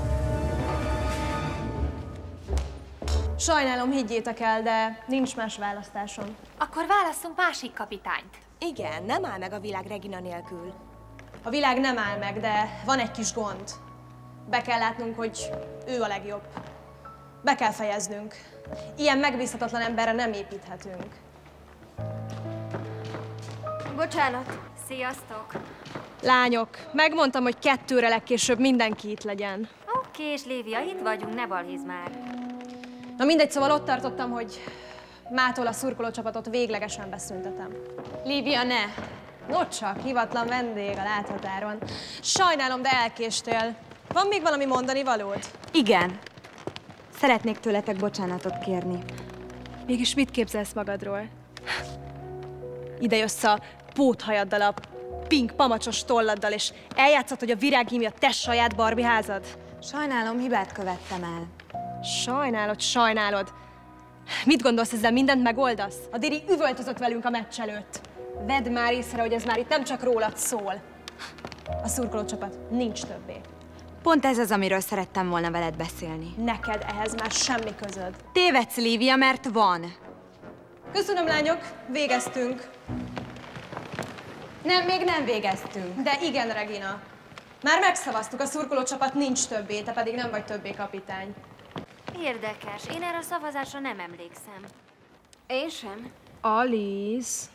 Speaker 4: Sajnálom, higgyétek el, de nincs más választásom.
Speaker 5: Akkor válasszunk másik kapitányt.
Speaker 2: Igen, nem áll meg a világ Regina nélkül.
Speaker 4: A világ nem áll meg, de van egy kis gond. Be kell látnunk, hogy ő a legjobb. Be kell fejeznünk. Ilyen megbízhatatlan emberre nem építhetünk.
Speaker 1: Bocsánat.
Speaker 12: Sziasztok.
Speaker 4: Lányok, megmondtam, hogy 2-re legkésőbb mindenki itt legyen.
Speaker 12: Oké, és Lívia, itt vagyunk, ne balhézz már.
Speaker 4: Na mindegy, szóval ott tartottam, hogy mától a szurkolócsapatot véglegesen beszüntetem.
Speaker 1: Lívia, ne!
Speaker 4: Nocsak, hivatlan vendég a láthatáron. Sajnálom, de elkéstél. Van még valami mondani valód?
Speaker 1: Igen. Szeretnék tőletek bocsánatot kérni.
Speaker 4: Mégis mit képzelsz magadról? Ide jössz a póthajaddal, a pink pamacsos tolladdal, és eljátszod, hogy a virághími a te saját Barbie házad?
Speaker 1: Sajnálom, hibát követtem el.
Speaker 4: Sajnálod. Mit gondolsz, ezzel mindent megoldasz? A Diri üvöltözött velünk a meccs előtt. Vedd már észre, hogy ez már itt nem csak rólad szól. A szurkolócsapat nincs többé.
Speaker 1: Pont ez az, amiről szerettem volna veled beszélni.
Speaker 4: Neked ehhez már semmi közöd.
Speaker 1: Tévedsz, Lívia, mert van.
Speaker 4: Köszönöm, lányok, végeztünk.
Speaker 1: Nem, még nem végeztünk.
Speaker 4: De igen, Regina. Már megszavaztuk, a szurkolócsapat nincs többé, te pedig nem vagy többé kapitány.
Speaker 12: Érdekes, én erre a szavazásra nem emlékszem.
Speaker 1: Én sem.
Speaker 4: Alice.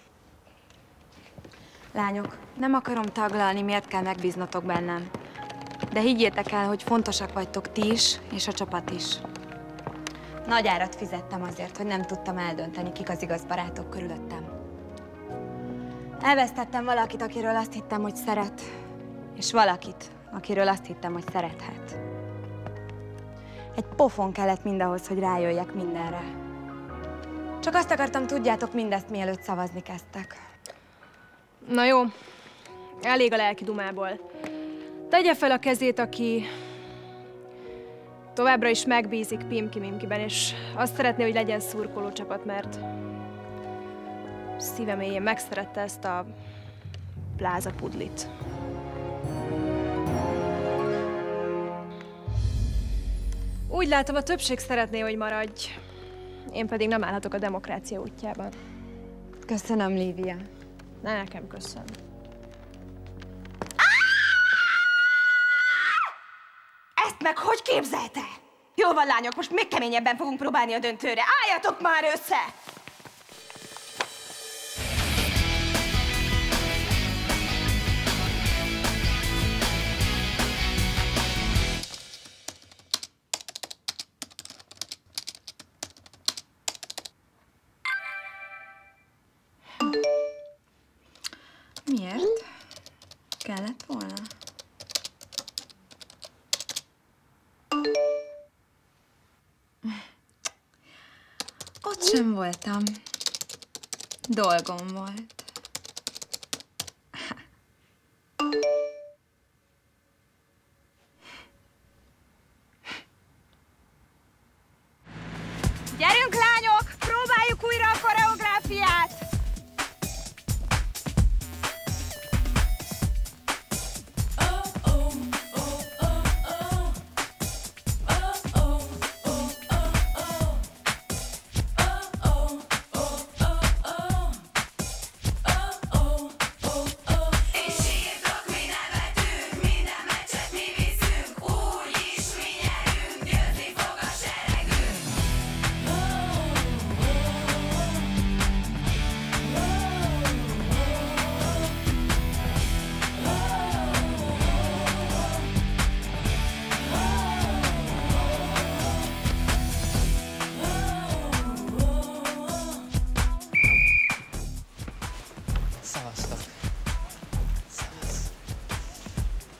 Speaker 1: Lányok, nem akarom taglalni, miért kell megbíznotok bennem. De higgyétek el, hogy fontosak vagytok ti is, és a csapat is. Nagy árat fizettem azért, hogy nem tudtam eldönteni, kik az igaz barátok körülöttem. Elvesztettem valakit, akiről azt hittem, hogy szeret, és valakit, akiről azt hittem, hogy szerethet. Egy pofon kellett mindahhoz, hogy rájöjjek mindenre. Csak azt akartam, tudjátok mindezt, mielőtt szavazni kezdtek.
Speaker 4: Na jó, elég a lelki dumából. Tegye fel a kezét, aki továbbra is megbízik Pimki-Mimkiben, és azt szeretné, hogy legyen szurkolócsapat, mert szíve mélyén megszerette ezt a plázapudlit. Úgy látom, a többség szeretné, hogy maradj. Én pedig nem állhatok a demokrácia útjában.
Speaker 1: Köszönöm, Lívia.
Speaker 4: Ne nekem köszön.
Speaker 2: Ezt meg hogy képzelte? Jó van, lányok, most még keményebben fogunk próbálni a döntőre. Álljatok már össze!
Speaker 1: Miért? Kellett volna? Ott sem voltam. Dolgom volt.
Speaker 2: Gyerünk, lányok! Próbáljuk újra a koreográfiát!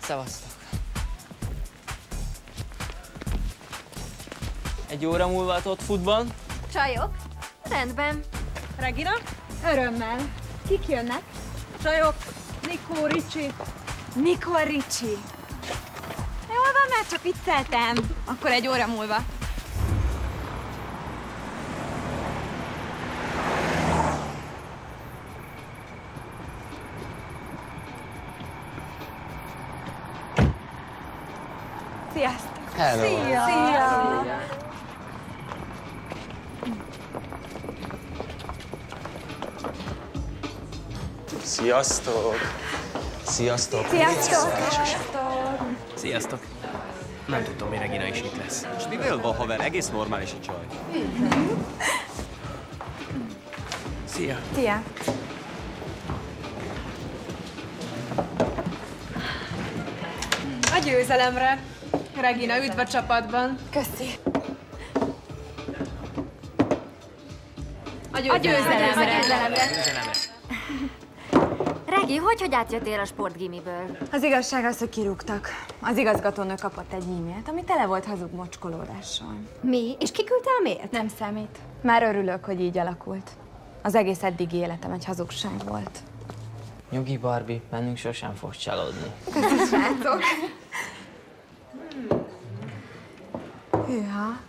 Speaker 17: Szevasztok. Egy óra múlva a Tot Footban.
Speaker 12: Csajok? Rendben.
Speaker 4: Regina?
Speaker 1: Örömmel. Kik jönnek?
Speaker 4: Csajok, Nikó, Ricsi.
Speaker 1: Nikó, Ricsi. Jól van, már csak vicceltem. Akkor egy óra múlva. Sziasztok!
Speaker 17: Hello.
Speaker 1: Szia! Szia!
Speaker 16: Sziasztok! Sziasztok!
Speaker 1: Sziasztok!
Speaker 3: Sziasztok! Nem tudtam, hogy Regina is itt lesz.
Speaker 16: És mivel van, haver? Egész normális a csaj.
Speaker 3: Szia!
Speaker 1: Szia!
Speaker 4: A győzelemre. Regina, üdv a csapatban.
Speaker 1: Köszi!
Speaker 4: A győzelemre.
Speaker 12: Regi, hogy átjöttél a sportgimiből?
Speaker 1: Az igazság az, hogy kirúgtak. Az igazgatónő kapott egy e-mailt, ami tele volt hazug mocskolódással.
Speaker 12: Mi? És ki küldte a mailt?
Speaker 1: Nem számít. Már örülök, hogy így alakult. Az egész eddigi életem egy hazugság volt.
Speaker 17: Nyugi, Barbie, bennünk sosem fogsz csalódni.
Speaker 1: Köszönöm, srácok! Hűha!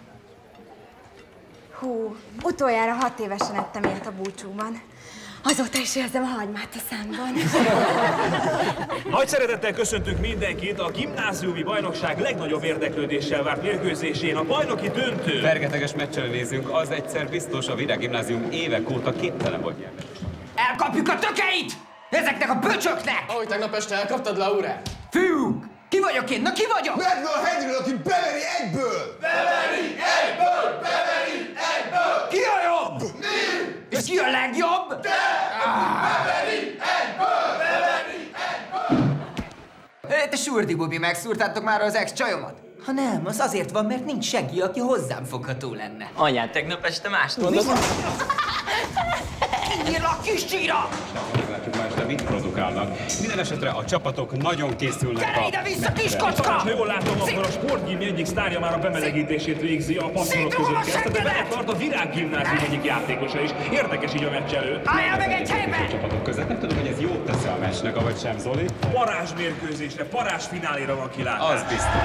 Speaker 1: Hú, utoljára 6 évesen ettem ilyet a búcsúban. Azóta is érzem a hagymát a számban.
Speaker 6: Nagy szeretettel köszöntünk mindenkit a gimnáziumi bajnokság legnagyobb érdeklődéssel várt mérkőzésén, a bajnoki döntő.
Speaker 21: Fergeteges meccsen nézünk, az egyszer biztos, a Virág Gimnázium évek óta képtelen volt nyerni.
Speaker 13: Elkapjuk a tökeit! Ezeknek a böcsöknek!
Speaker 22: Ahogy tegnap este elkaptad Laurát.
Speaker 13: Fiúk! Ki vagyok én? Na ki vagyok?
Speaker 23: Medve a hegyről, aki beveri egyből! Beveri egyből! Beveri egyből!
Speaker 13: Ki a jobb?
Speaker 23: Mi!
Speaker 13: És ki a legjobb?
Speaker 23: Te! Beveri egyből! Beveri egyből!
Speaker 15: Te Surdi Bubi, megszúrtátok már az ex-csajomat? Ha nem, az azért van, mert nincs senki, aki hozzám fogható lenne.
Speaker 17: Anyád tegnap este mást mondott.
Speaker 13: Kinyíl a kis csíra!
Speaker 21: Meglátjuk már este, mit produkálnak. Minden esetre a csapatok nagyon készülnek
Speaker 13: Gyere ide-vissza, kis kocka!
Speaker 6: Ha jól látom, akkor a sportgimi egyik sztárja már a bemelegítését végzi, a passzolok között kezdte, de beletart a Virág Gimnázium egyik játékosa is. Érdekes így a meccs előtt.
Speaker 13: Álljál meg egy helybe!
Speaker 21: A csapatok között nem tudom, hogy ez jót tesz a meccsnek, avagy sem, Zoli.
Speaker 6: Parázsmérkőzésre, parázsfináléra van kilátás.
Speaker 21: Az biztos.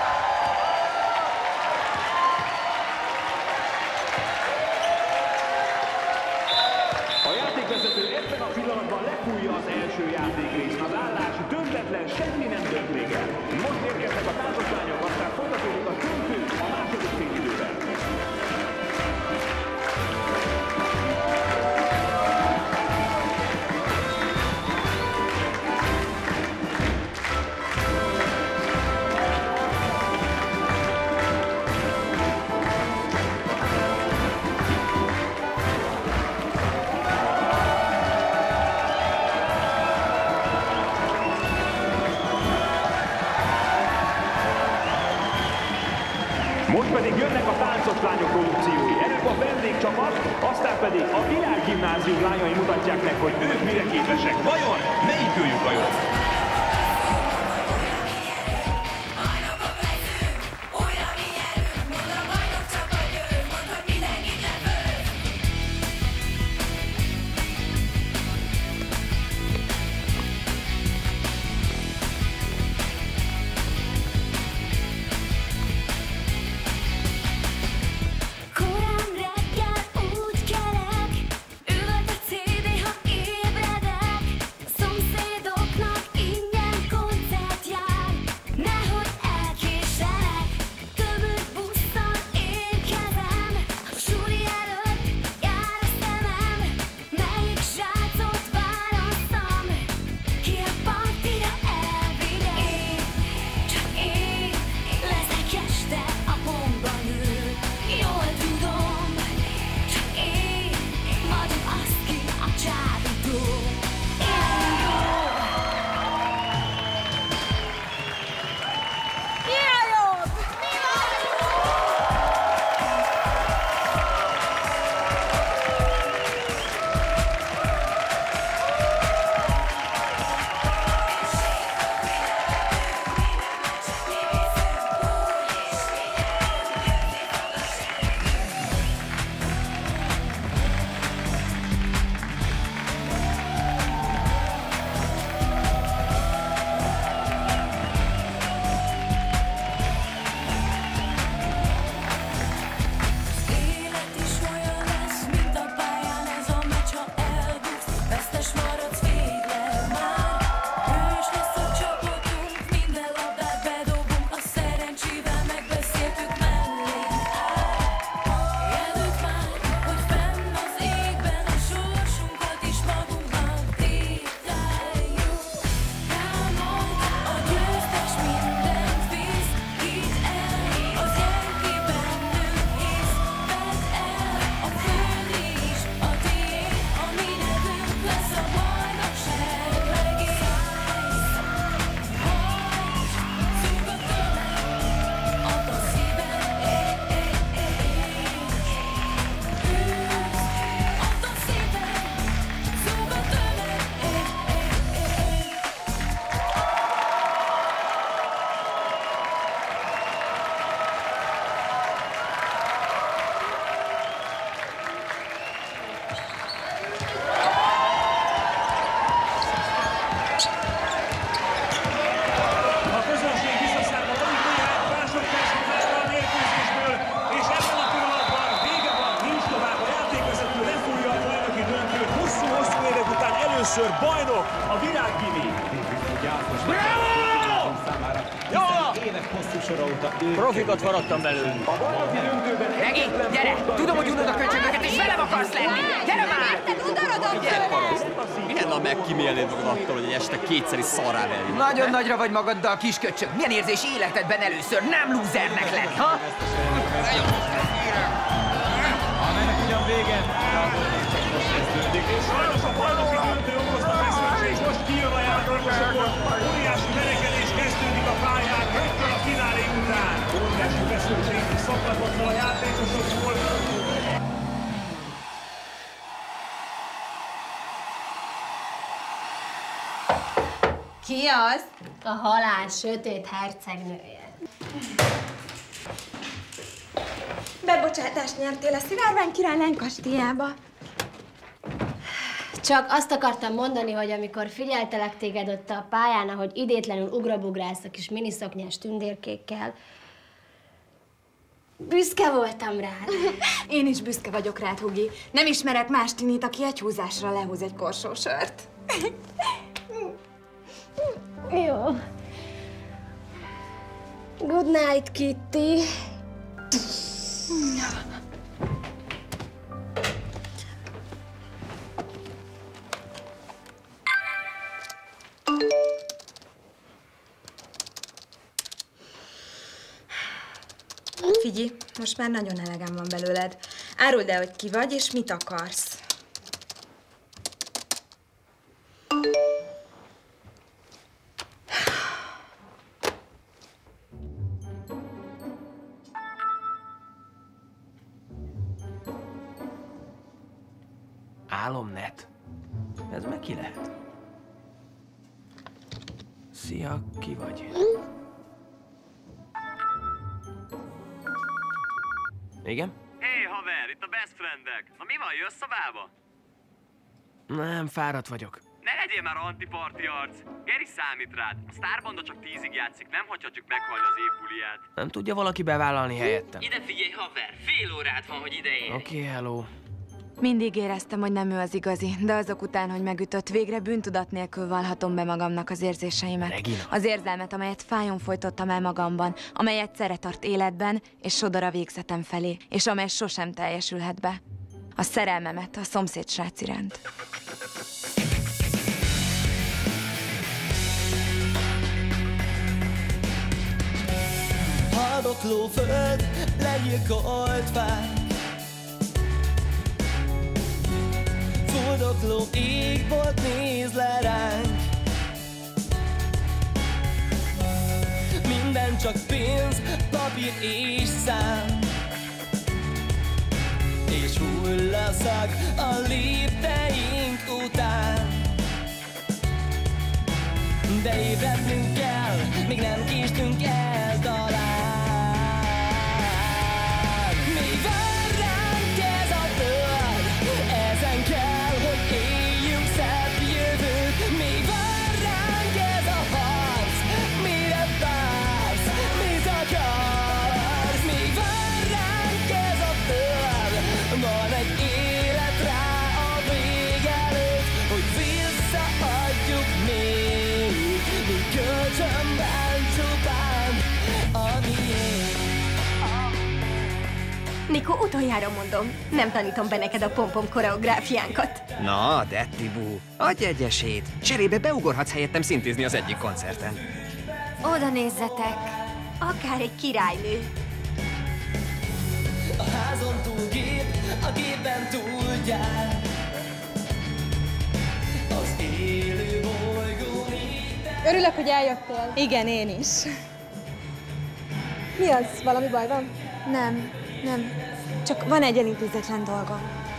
Speaker 6: A játékvezető ebben a pillanatban lefújja az első játékrészt. Az állás döntetlen, semmi nem dönt még el. Most érkeznek a táncosányok, aztán folytatódik a döntő a második félidőben. Most pedig jönnek a táncos lányok produkciói. Előbb a vendégcsapat, aztán pedig a Virág Gimnázium lányai mutatják meg, hogy ők mire képesek. Vajon melyikőjük a jobb?
Speaker 18: Korán reggel úgy kelek, üvölt a CD, ha ébredek. Szomszédoknak
Speaker 6: a Virággimi. Évek hosszú sora óta
Speaker 17: Profikat faragtam belőle.
Speaker 6: A bajnoki döntőben
Speaker 15: Regi, gyere! Tudom, hogy unod a köcsögöket, és velem akarsz lenni! Gyere már!
Speaker 16: Gyere, paraszt! Milyen a megkímélnéd magad attól, hogy egy este kétszer is szarrá verjük?
Speaker 15: Nagyon nagyra vagy magaddal, kis köcsög. Milyen érzés életedben először nem lúzernek lenni, ha?
Speaker 6: Amelynek ugyan vége, csak most kezdődik. És sajnos a bajnoki döntő okozta veszteség. Most kijön a játékosokon. Óriási verekedés kezdődik a pályán, rögtön a finálé után. Óriási feszültség szoktatott a játékosokból.
Speaker 4: Ki az?
Speaker 2: A halál sötét hercegnője.
Speaker 1: Bebocsátást nyertél a Szivárvány királylány kastélyába.
Speaker 2: Csak azt akartam mondani, hogy amikor figyeltelek téged ott a pályán, ahogy idétlenül ugrabugrász a kis miniszoknyás tündérkékkel, büszke voltam rád.
Speaker 1: Én is büszke vagyok rád, Hugi. Nem ismerek más tinit, aki egy húzásra lehúz egy korsósört.
Speaker 2: Jó. Good night, Kitty.
Speaker 1: Figyelj, most már nagyon elegem van belőled. Áruld el, hogy ki vagy, és mit akarsz.
Speaker 3: Álomnet? Ez meg ki lehet? Szia, ki vagy? Igen?
Speaker 16: Hé, haver, itt a best friendek. Na mi van, jössz szobába?
Speaker 3: Nem, fáradt vagyok.
Speaker 16: Ne legyél már antiparti arc. Geri számít rád. A sztárbanda csak 10-ig játszik, nem hagyhatjuk meghalni az év buliát.
Speaker 3: Nem tudja valaki bevállalni helyettem?
Speaker 16: Ide figyelj, haver, fél órát van, hogy ide érj.
Speaker 3: Oké, hello.
Speaker 1: Mindig éreztem, hogy nem ő az igazi, de azok után, hogy megütött, végre bűntudat nélkül vallhatom be magamnak az érzéseimet.
Speaker 3: Regina.
Speaker 1: Az érzelmet, amelyet fájon folytottam el magamban, amely egyszerre tart életben, és sodor a végzetem felé, és amely sosem teljesülhet be. A szerelmemet a szomszéd srác iránt.
Speaker 18: Haldokló föld, legyilkolt fák, fuldokló égbolt néz le ránk. Minden csak pénz, papír és szám, és hullaszag a lépteink után. De ébrednünk kell, még nem késtünk el talán. Még vár ránk ez a föld, ezen kell, hogy éljünk szebb jövőt. Még vár ránk ez a harc, mire vársz, mit akarsz? Még vár ránk ez a föld, van egy élet rá a vég előtt, hogy visszaadjuk még, mi kölcsönben csupán a miénk.
Speaker 4: Nikó, utoljára mondom, nem tanítom be neked a pompom koreográfiánkat.
Speaker 7: Na, de Tibú, adj egy esélyt. Cserébe beugorhatsz helyettem szintézni az egyik koncerten.
Speaker 8: Oda nézzetek, akár egy királynő.
Speaker 18: A házon túl gép, a gépen túl gyár. Az élő bolygó
Speaker 4: Örülök, hogy eljöttél. Igen, én is. Mi az? Valami baj van?
Speaker 1: Nem. Csak van egy elintézetlen dolgom.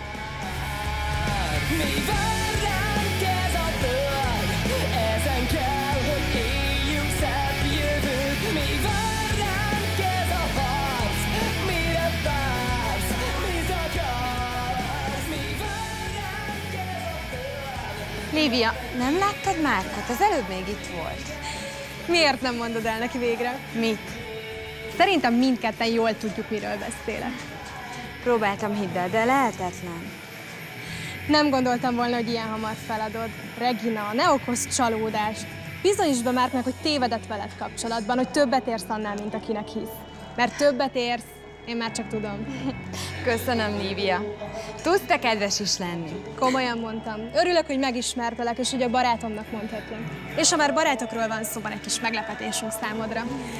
Speaker 18: Mi vár ránk ez a föld, ezen kell, hogy éljünk szebb jövőt. Mi vár ránk ez a harc, mire vársz, mit akarsz? Mi vár ránk ez a föld.
Speaker 1: Lívia, nem láttad Márkot? Az előbb még itt volt.
Speaker 4: Miért nem mondod el neki végre?
Speaker 1: Mit?
Speaker 4: Szerintem mindketten jól tudjuk, miről beszélek.
Speaker 1: Próbáltam, hidd el, de lehetetlen.
Speaker 4: Nem gondoltam volna, hogy ilyen hamar feladod. Regina, ne okozz csalódást. Bizonyítsd be Marknak, hogy tévedett veled kapcsolatban, hogy többet érsz annál, mint akinek hisz. Mert többet érsz, én már csak tudom.
Speaker 1: Köszönöm, Lívia. Tudsz te kedves is lenni.
Speaker 4: Komolyan mondtam. Örülök, hogy megismertelek, és hogy a barátomnak mondhatlak. És ha már barátokról van szó, van egy kis meglepetésünk számodra.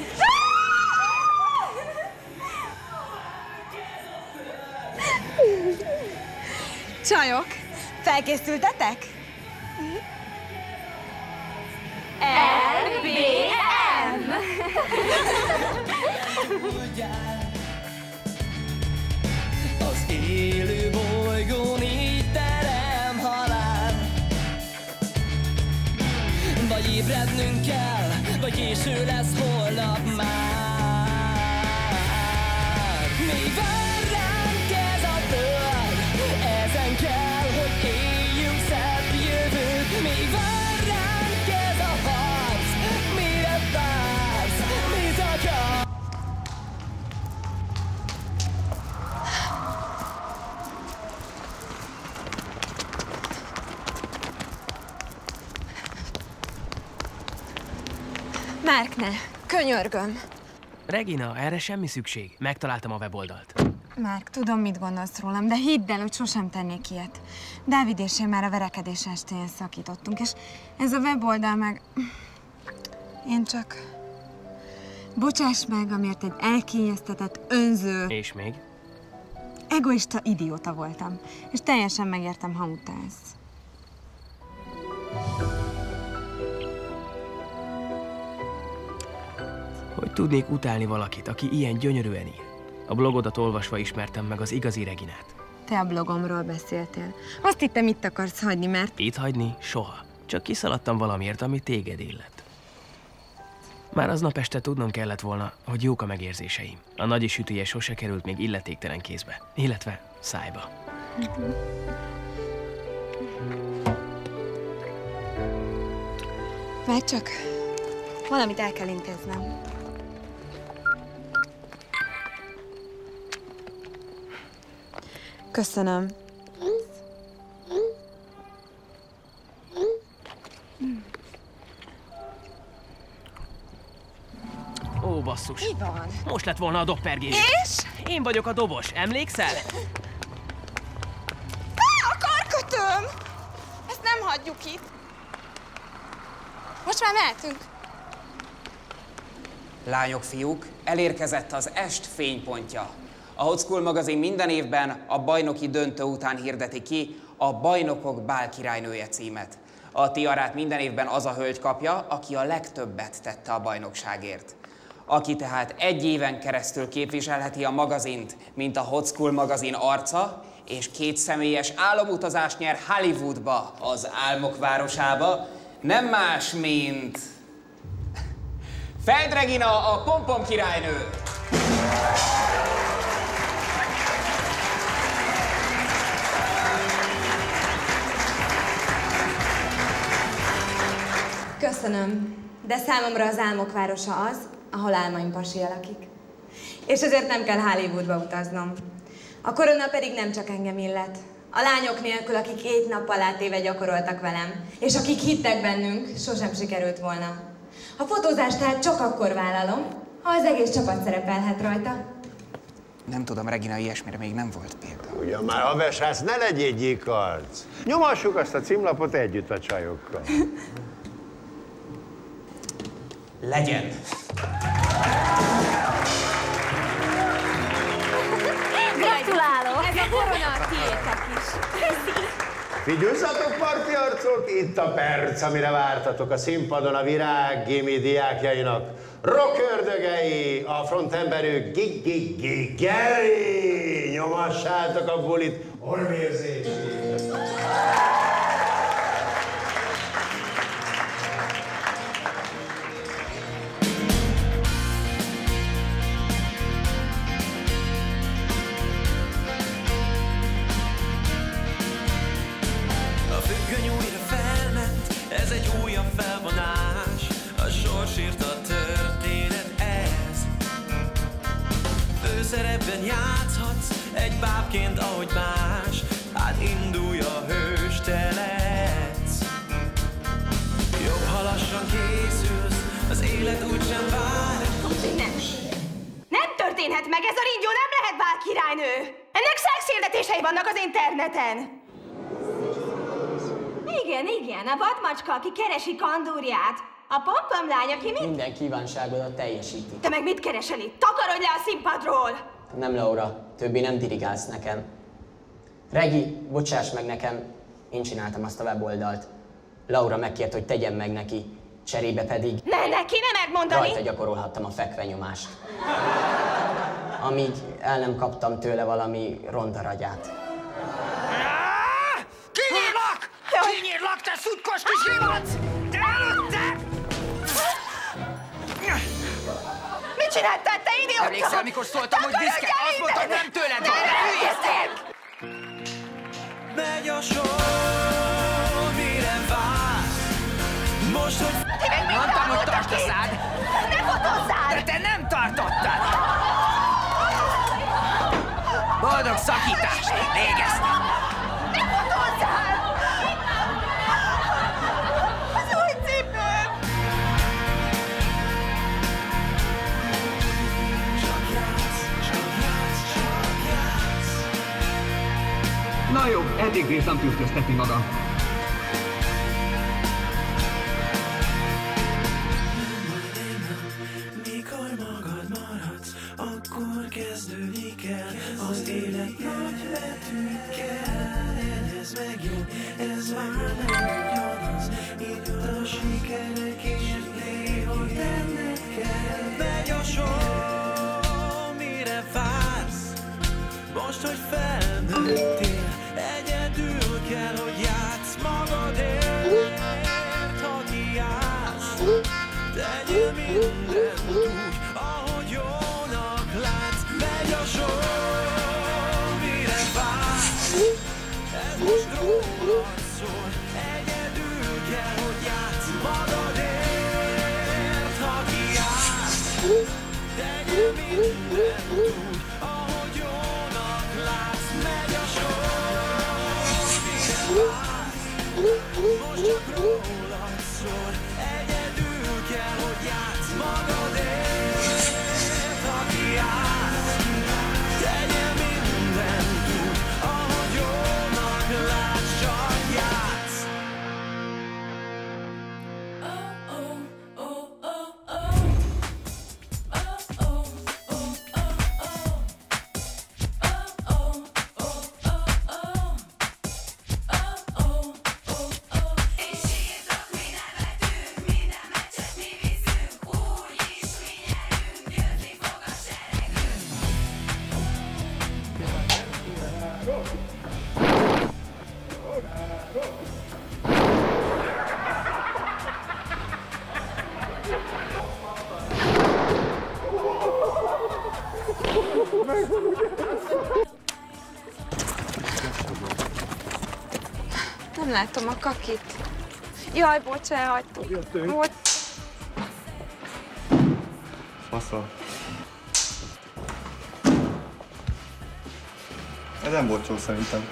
Speaker 1: Csajok, felkészültetek?
Speaker 18: LBM!
Speaker 10: Az élő bolygón így terem halál. Vagy ébrednünk kell, vagy késő lesz holnap már. Még vár ránk ez a föld, ezen kell, hogy éljünk szebb jövőt. Még vár ránk ez a harc, mire vársz, mit akarsz?
Speaker 1: Márk, ne! Könyörgöm!
Speaker 3: Regina, erre semmi szükség. Megtaláltam a weboldalt.
Speaker 1: Márk, tudom, mit gondolsz rólam, de hidd el, hogy sosem tennék ilyet. Dávid és én már a verekedés estéjén szakítottunk, és ez a weboldal meg... Én csak... Bocsáss meg, amiért egy elkényeztetett, önző...
Speaker 3: És még?
Speaker 1: Egoista idióta voltam, és teljesen megértem, ha utálsz.
Speaker 3: Hogy tudnék utálni valakit, aki ilyen gyönyörűen ír? A blogodat olvasva ismertem meg az igazi Reginát.
Speaker 1: Te a blogomról beszéltél. Azt hittem, itt akarsz hagyni, mert...
Speaker 3: Itt hagyni? Soha. Csak kiszaladtam valamiért, ami téged illet. Már aznap este tudnom kellett volna, hogy jók a megérzéseim. A nagyi sütője sose került még illetéktelen kézbe, illetve szájba.
Speaker 1: Várj csak, valamit el kell intéznem. Köszönöm.
Speaker 3: Ó, basszus.
Speaker 1: Mi van?
Speaker 3: Most lett volna a doppergés.
Speaker 1: És?
Speaker 3: Én vagyok a dobos, emlékszel?
Speaker 4: A karkötőm! Ezt nem hagyjuk itt. Most már mehetünk.
Speaker 13: Lányok, fiúk, elérkezett az est fénypontja. A Hot School magazin minden évben a bajnoki döntő után hirdeti ki a Bajnokok Bálkirálynője címet. A tiarát minden évben az a hölgy kapja, aki a legtöbbet tette a bajnokságért. Aki tehát egy éven keresztül képviselheti a magazint, mint a Hot School magazin arca, és 2 személyes álomutazást nyer Hollywoodba, az álmok városába, nem más, mint... Feld Regina, a Pompom királynő!
Speaker 1: Köszönöm, de számomra az álmok városa az, ahol álmaim pasia lakik. És ezért nem kell Hollywoodba utaznom. A korona pedig nem csak engem illet. A lányok nélkül, akik 7 nappal átéve gyakoroltak velem, és akik hittek bennünk, sosem sikerült volna. A fotózást tehát csak akkor vállalom, ha az egész csapat szerepelhet rajta.
Speaker 13: Nem tudom, Regina, ilyesmire még nem volt példa.
Speaker 11: Ugyan már, haversrác, ne legyél gyíkarc! Nyomassuk azt a címlapot együtt a csajokkal.
Speaker 13: Legyen!
Speaker 12: Gratulálok!
Speaker 1: Ez a korona a tiétek is.
Speaker 11: Figyeljetek, parti arcok, itt a perc, amire vártatok a színpadon a Virág Gimi diákjainak. Rockördögei, a frontemberük Gigi Geri! Nyomassátok a bulit, orvérzését!
Speaker 10: A függöny újra felment, ez egy újabb felvonás. A sors írta történet ez. Főszerepben játszhatsz, egy bábként, ahogy más.
Speaker 18: átindulj a hőstelenc. Jobb, ha lassan készülsz, az élet úgysem vár.
Speaker 4: Nem történhet meg, ez a ringyó nem lehet bálkirálynő! Ennek szexhirdetései vannak az interneten!
Speaker 1: Igen, a vadmacska, aki keresi kandúrját. A pompomlány, aki
Speaker 17: Minden kívánságodat teljesíti.
Speaker 1: Te meg mit keresel itt? Takarodj le a színpadról!
Speaker 17: Nem, Laura, többé nem dirigálsz nekem. Regi, bocsáss meg nekem, én csináltam azt a weboldalt. Laura megkért, hogy tegyem meg neki, cserébe pedig...
Speaker 1: Neki nem megmondani!
Speaker 17: Rajta gyakorolhattam a fekvenyomást. Amíg el nem kaptam tőle valami rondaragyát.
Speaker 15: Kinyírlak! Kinyírlak, te szutkos kis rimac! Te előtte!
Speaker 1: Mit csináltál, te idióta?
Speaker 15: Emlékszel, mikor szóltam, hogy diszket? Azt mondtad, nem tőled van! Hülyeztél!
Speaker 18: Megy a sor, mire vársz? Most, hogy...
Speaker 15: Mondtam, hogy tartsd a szád!
Speaker 1: Ne fotózzál!
Speaker 15: De te nem tartottad! Boldog szakítást! Végeztem!
Speaker 1: Ne fotózzál! Az új cipőm!
Speaker 9: Na jó, eddig bírtam tűztöztetni magam.
Speaker 18: Mikor magad maradsz, akkor kezdődik el az élet nagy betűkkel. Ez megjön, ez már nem ugyanaz, itt a sikerek is néha tenned kell. Megy a sor, mire vársz, most, hogy felnőttél, egyedül kell, hogy játsz magadért, ha kiállsz. Tegyél mindent úgy, ahogy jónak látsz. Megy a sor, mire vársz. Ez most rólad szól. Egyedül kell, hogy játsz magadért, ha kiállsz. Tegyél mindent úgy, ahogy jónak látsz. Megy a sor, mire vársz. Most csak rólad szól. Egyedül kell, hogy játsz magadért, ha kiállsz. Tegyél mindent úgy, ahogy jónak látsz, csak játsz.
Speaker 4: Nem látom a kakit. Jaj, bocs, elhagytuk. Bocs.
Speaker 14: Fasza. Ez nem volt jó szerintem.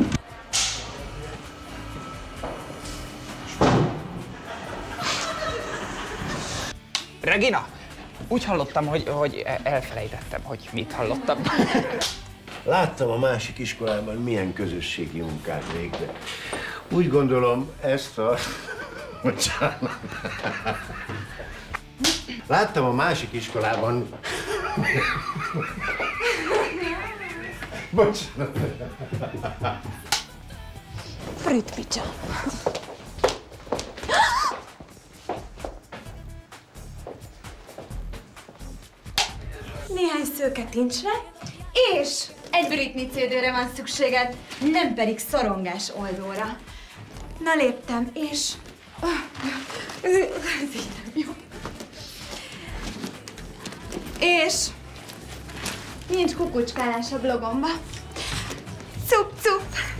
Speaker 13: Regina! Úgy hallottam, hogy elfelejtettem, hogy mit hallottam.
Speaker 11: Láttam a másik iskolában, milyen közösségi munkát végzett. Úgy gondolom, ezt a... Bocsánat. Láttam a másik iskolában... Bocsánat.
Speaker 4: Früt picsa.
Speaker 1: Néhány szőke tincsre, és egy Britney CD-re van szükséged, nem pedig szorongás oldóra. Na léptem, és... Ez így nem jó. És... nincs kukucskálás a blogomba. Cup-cup!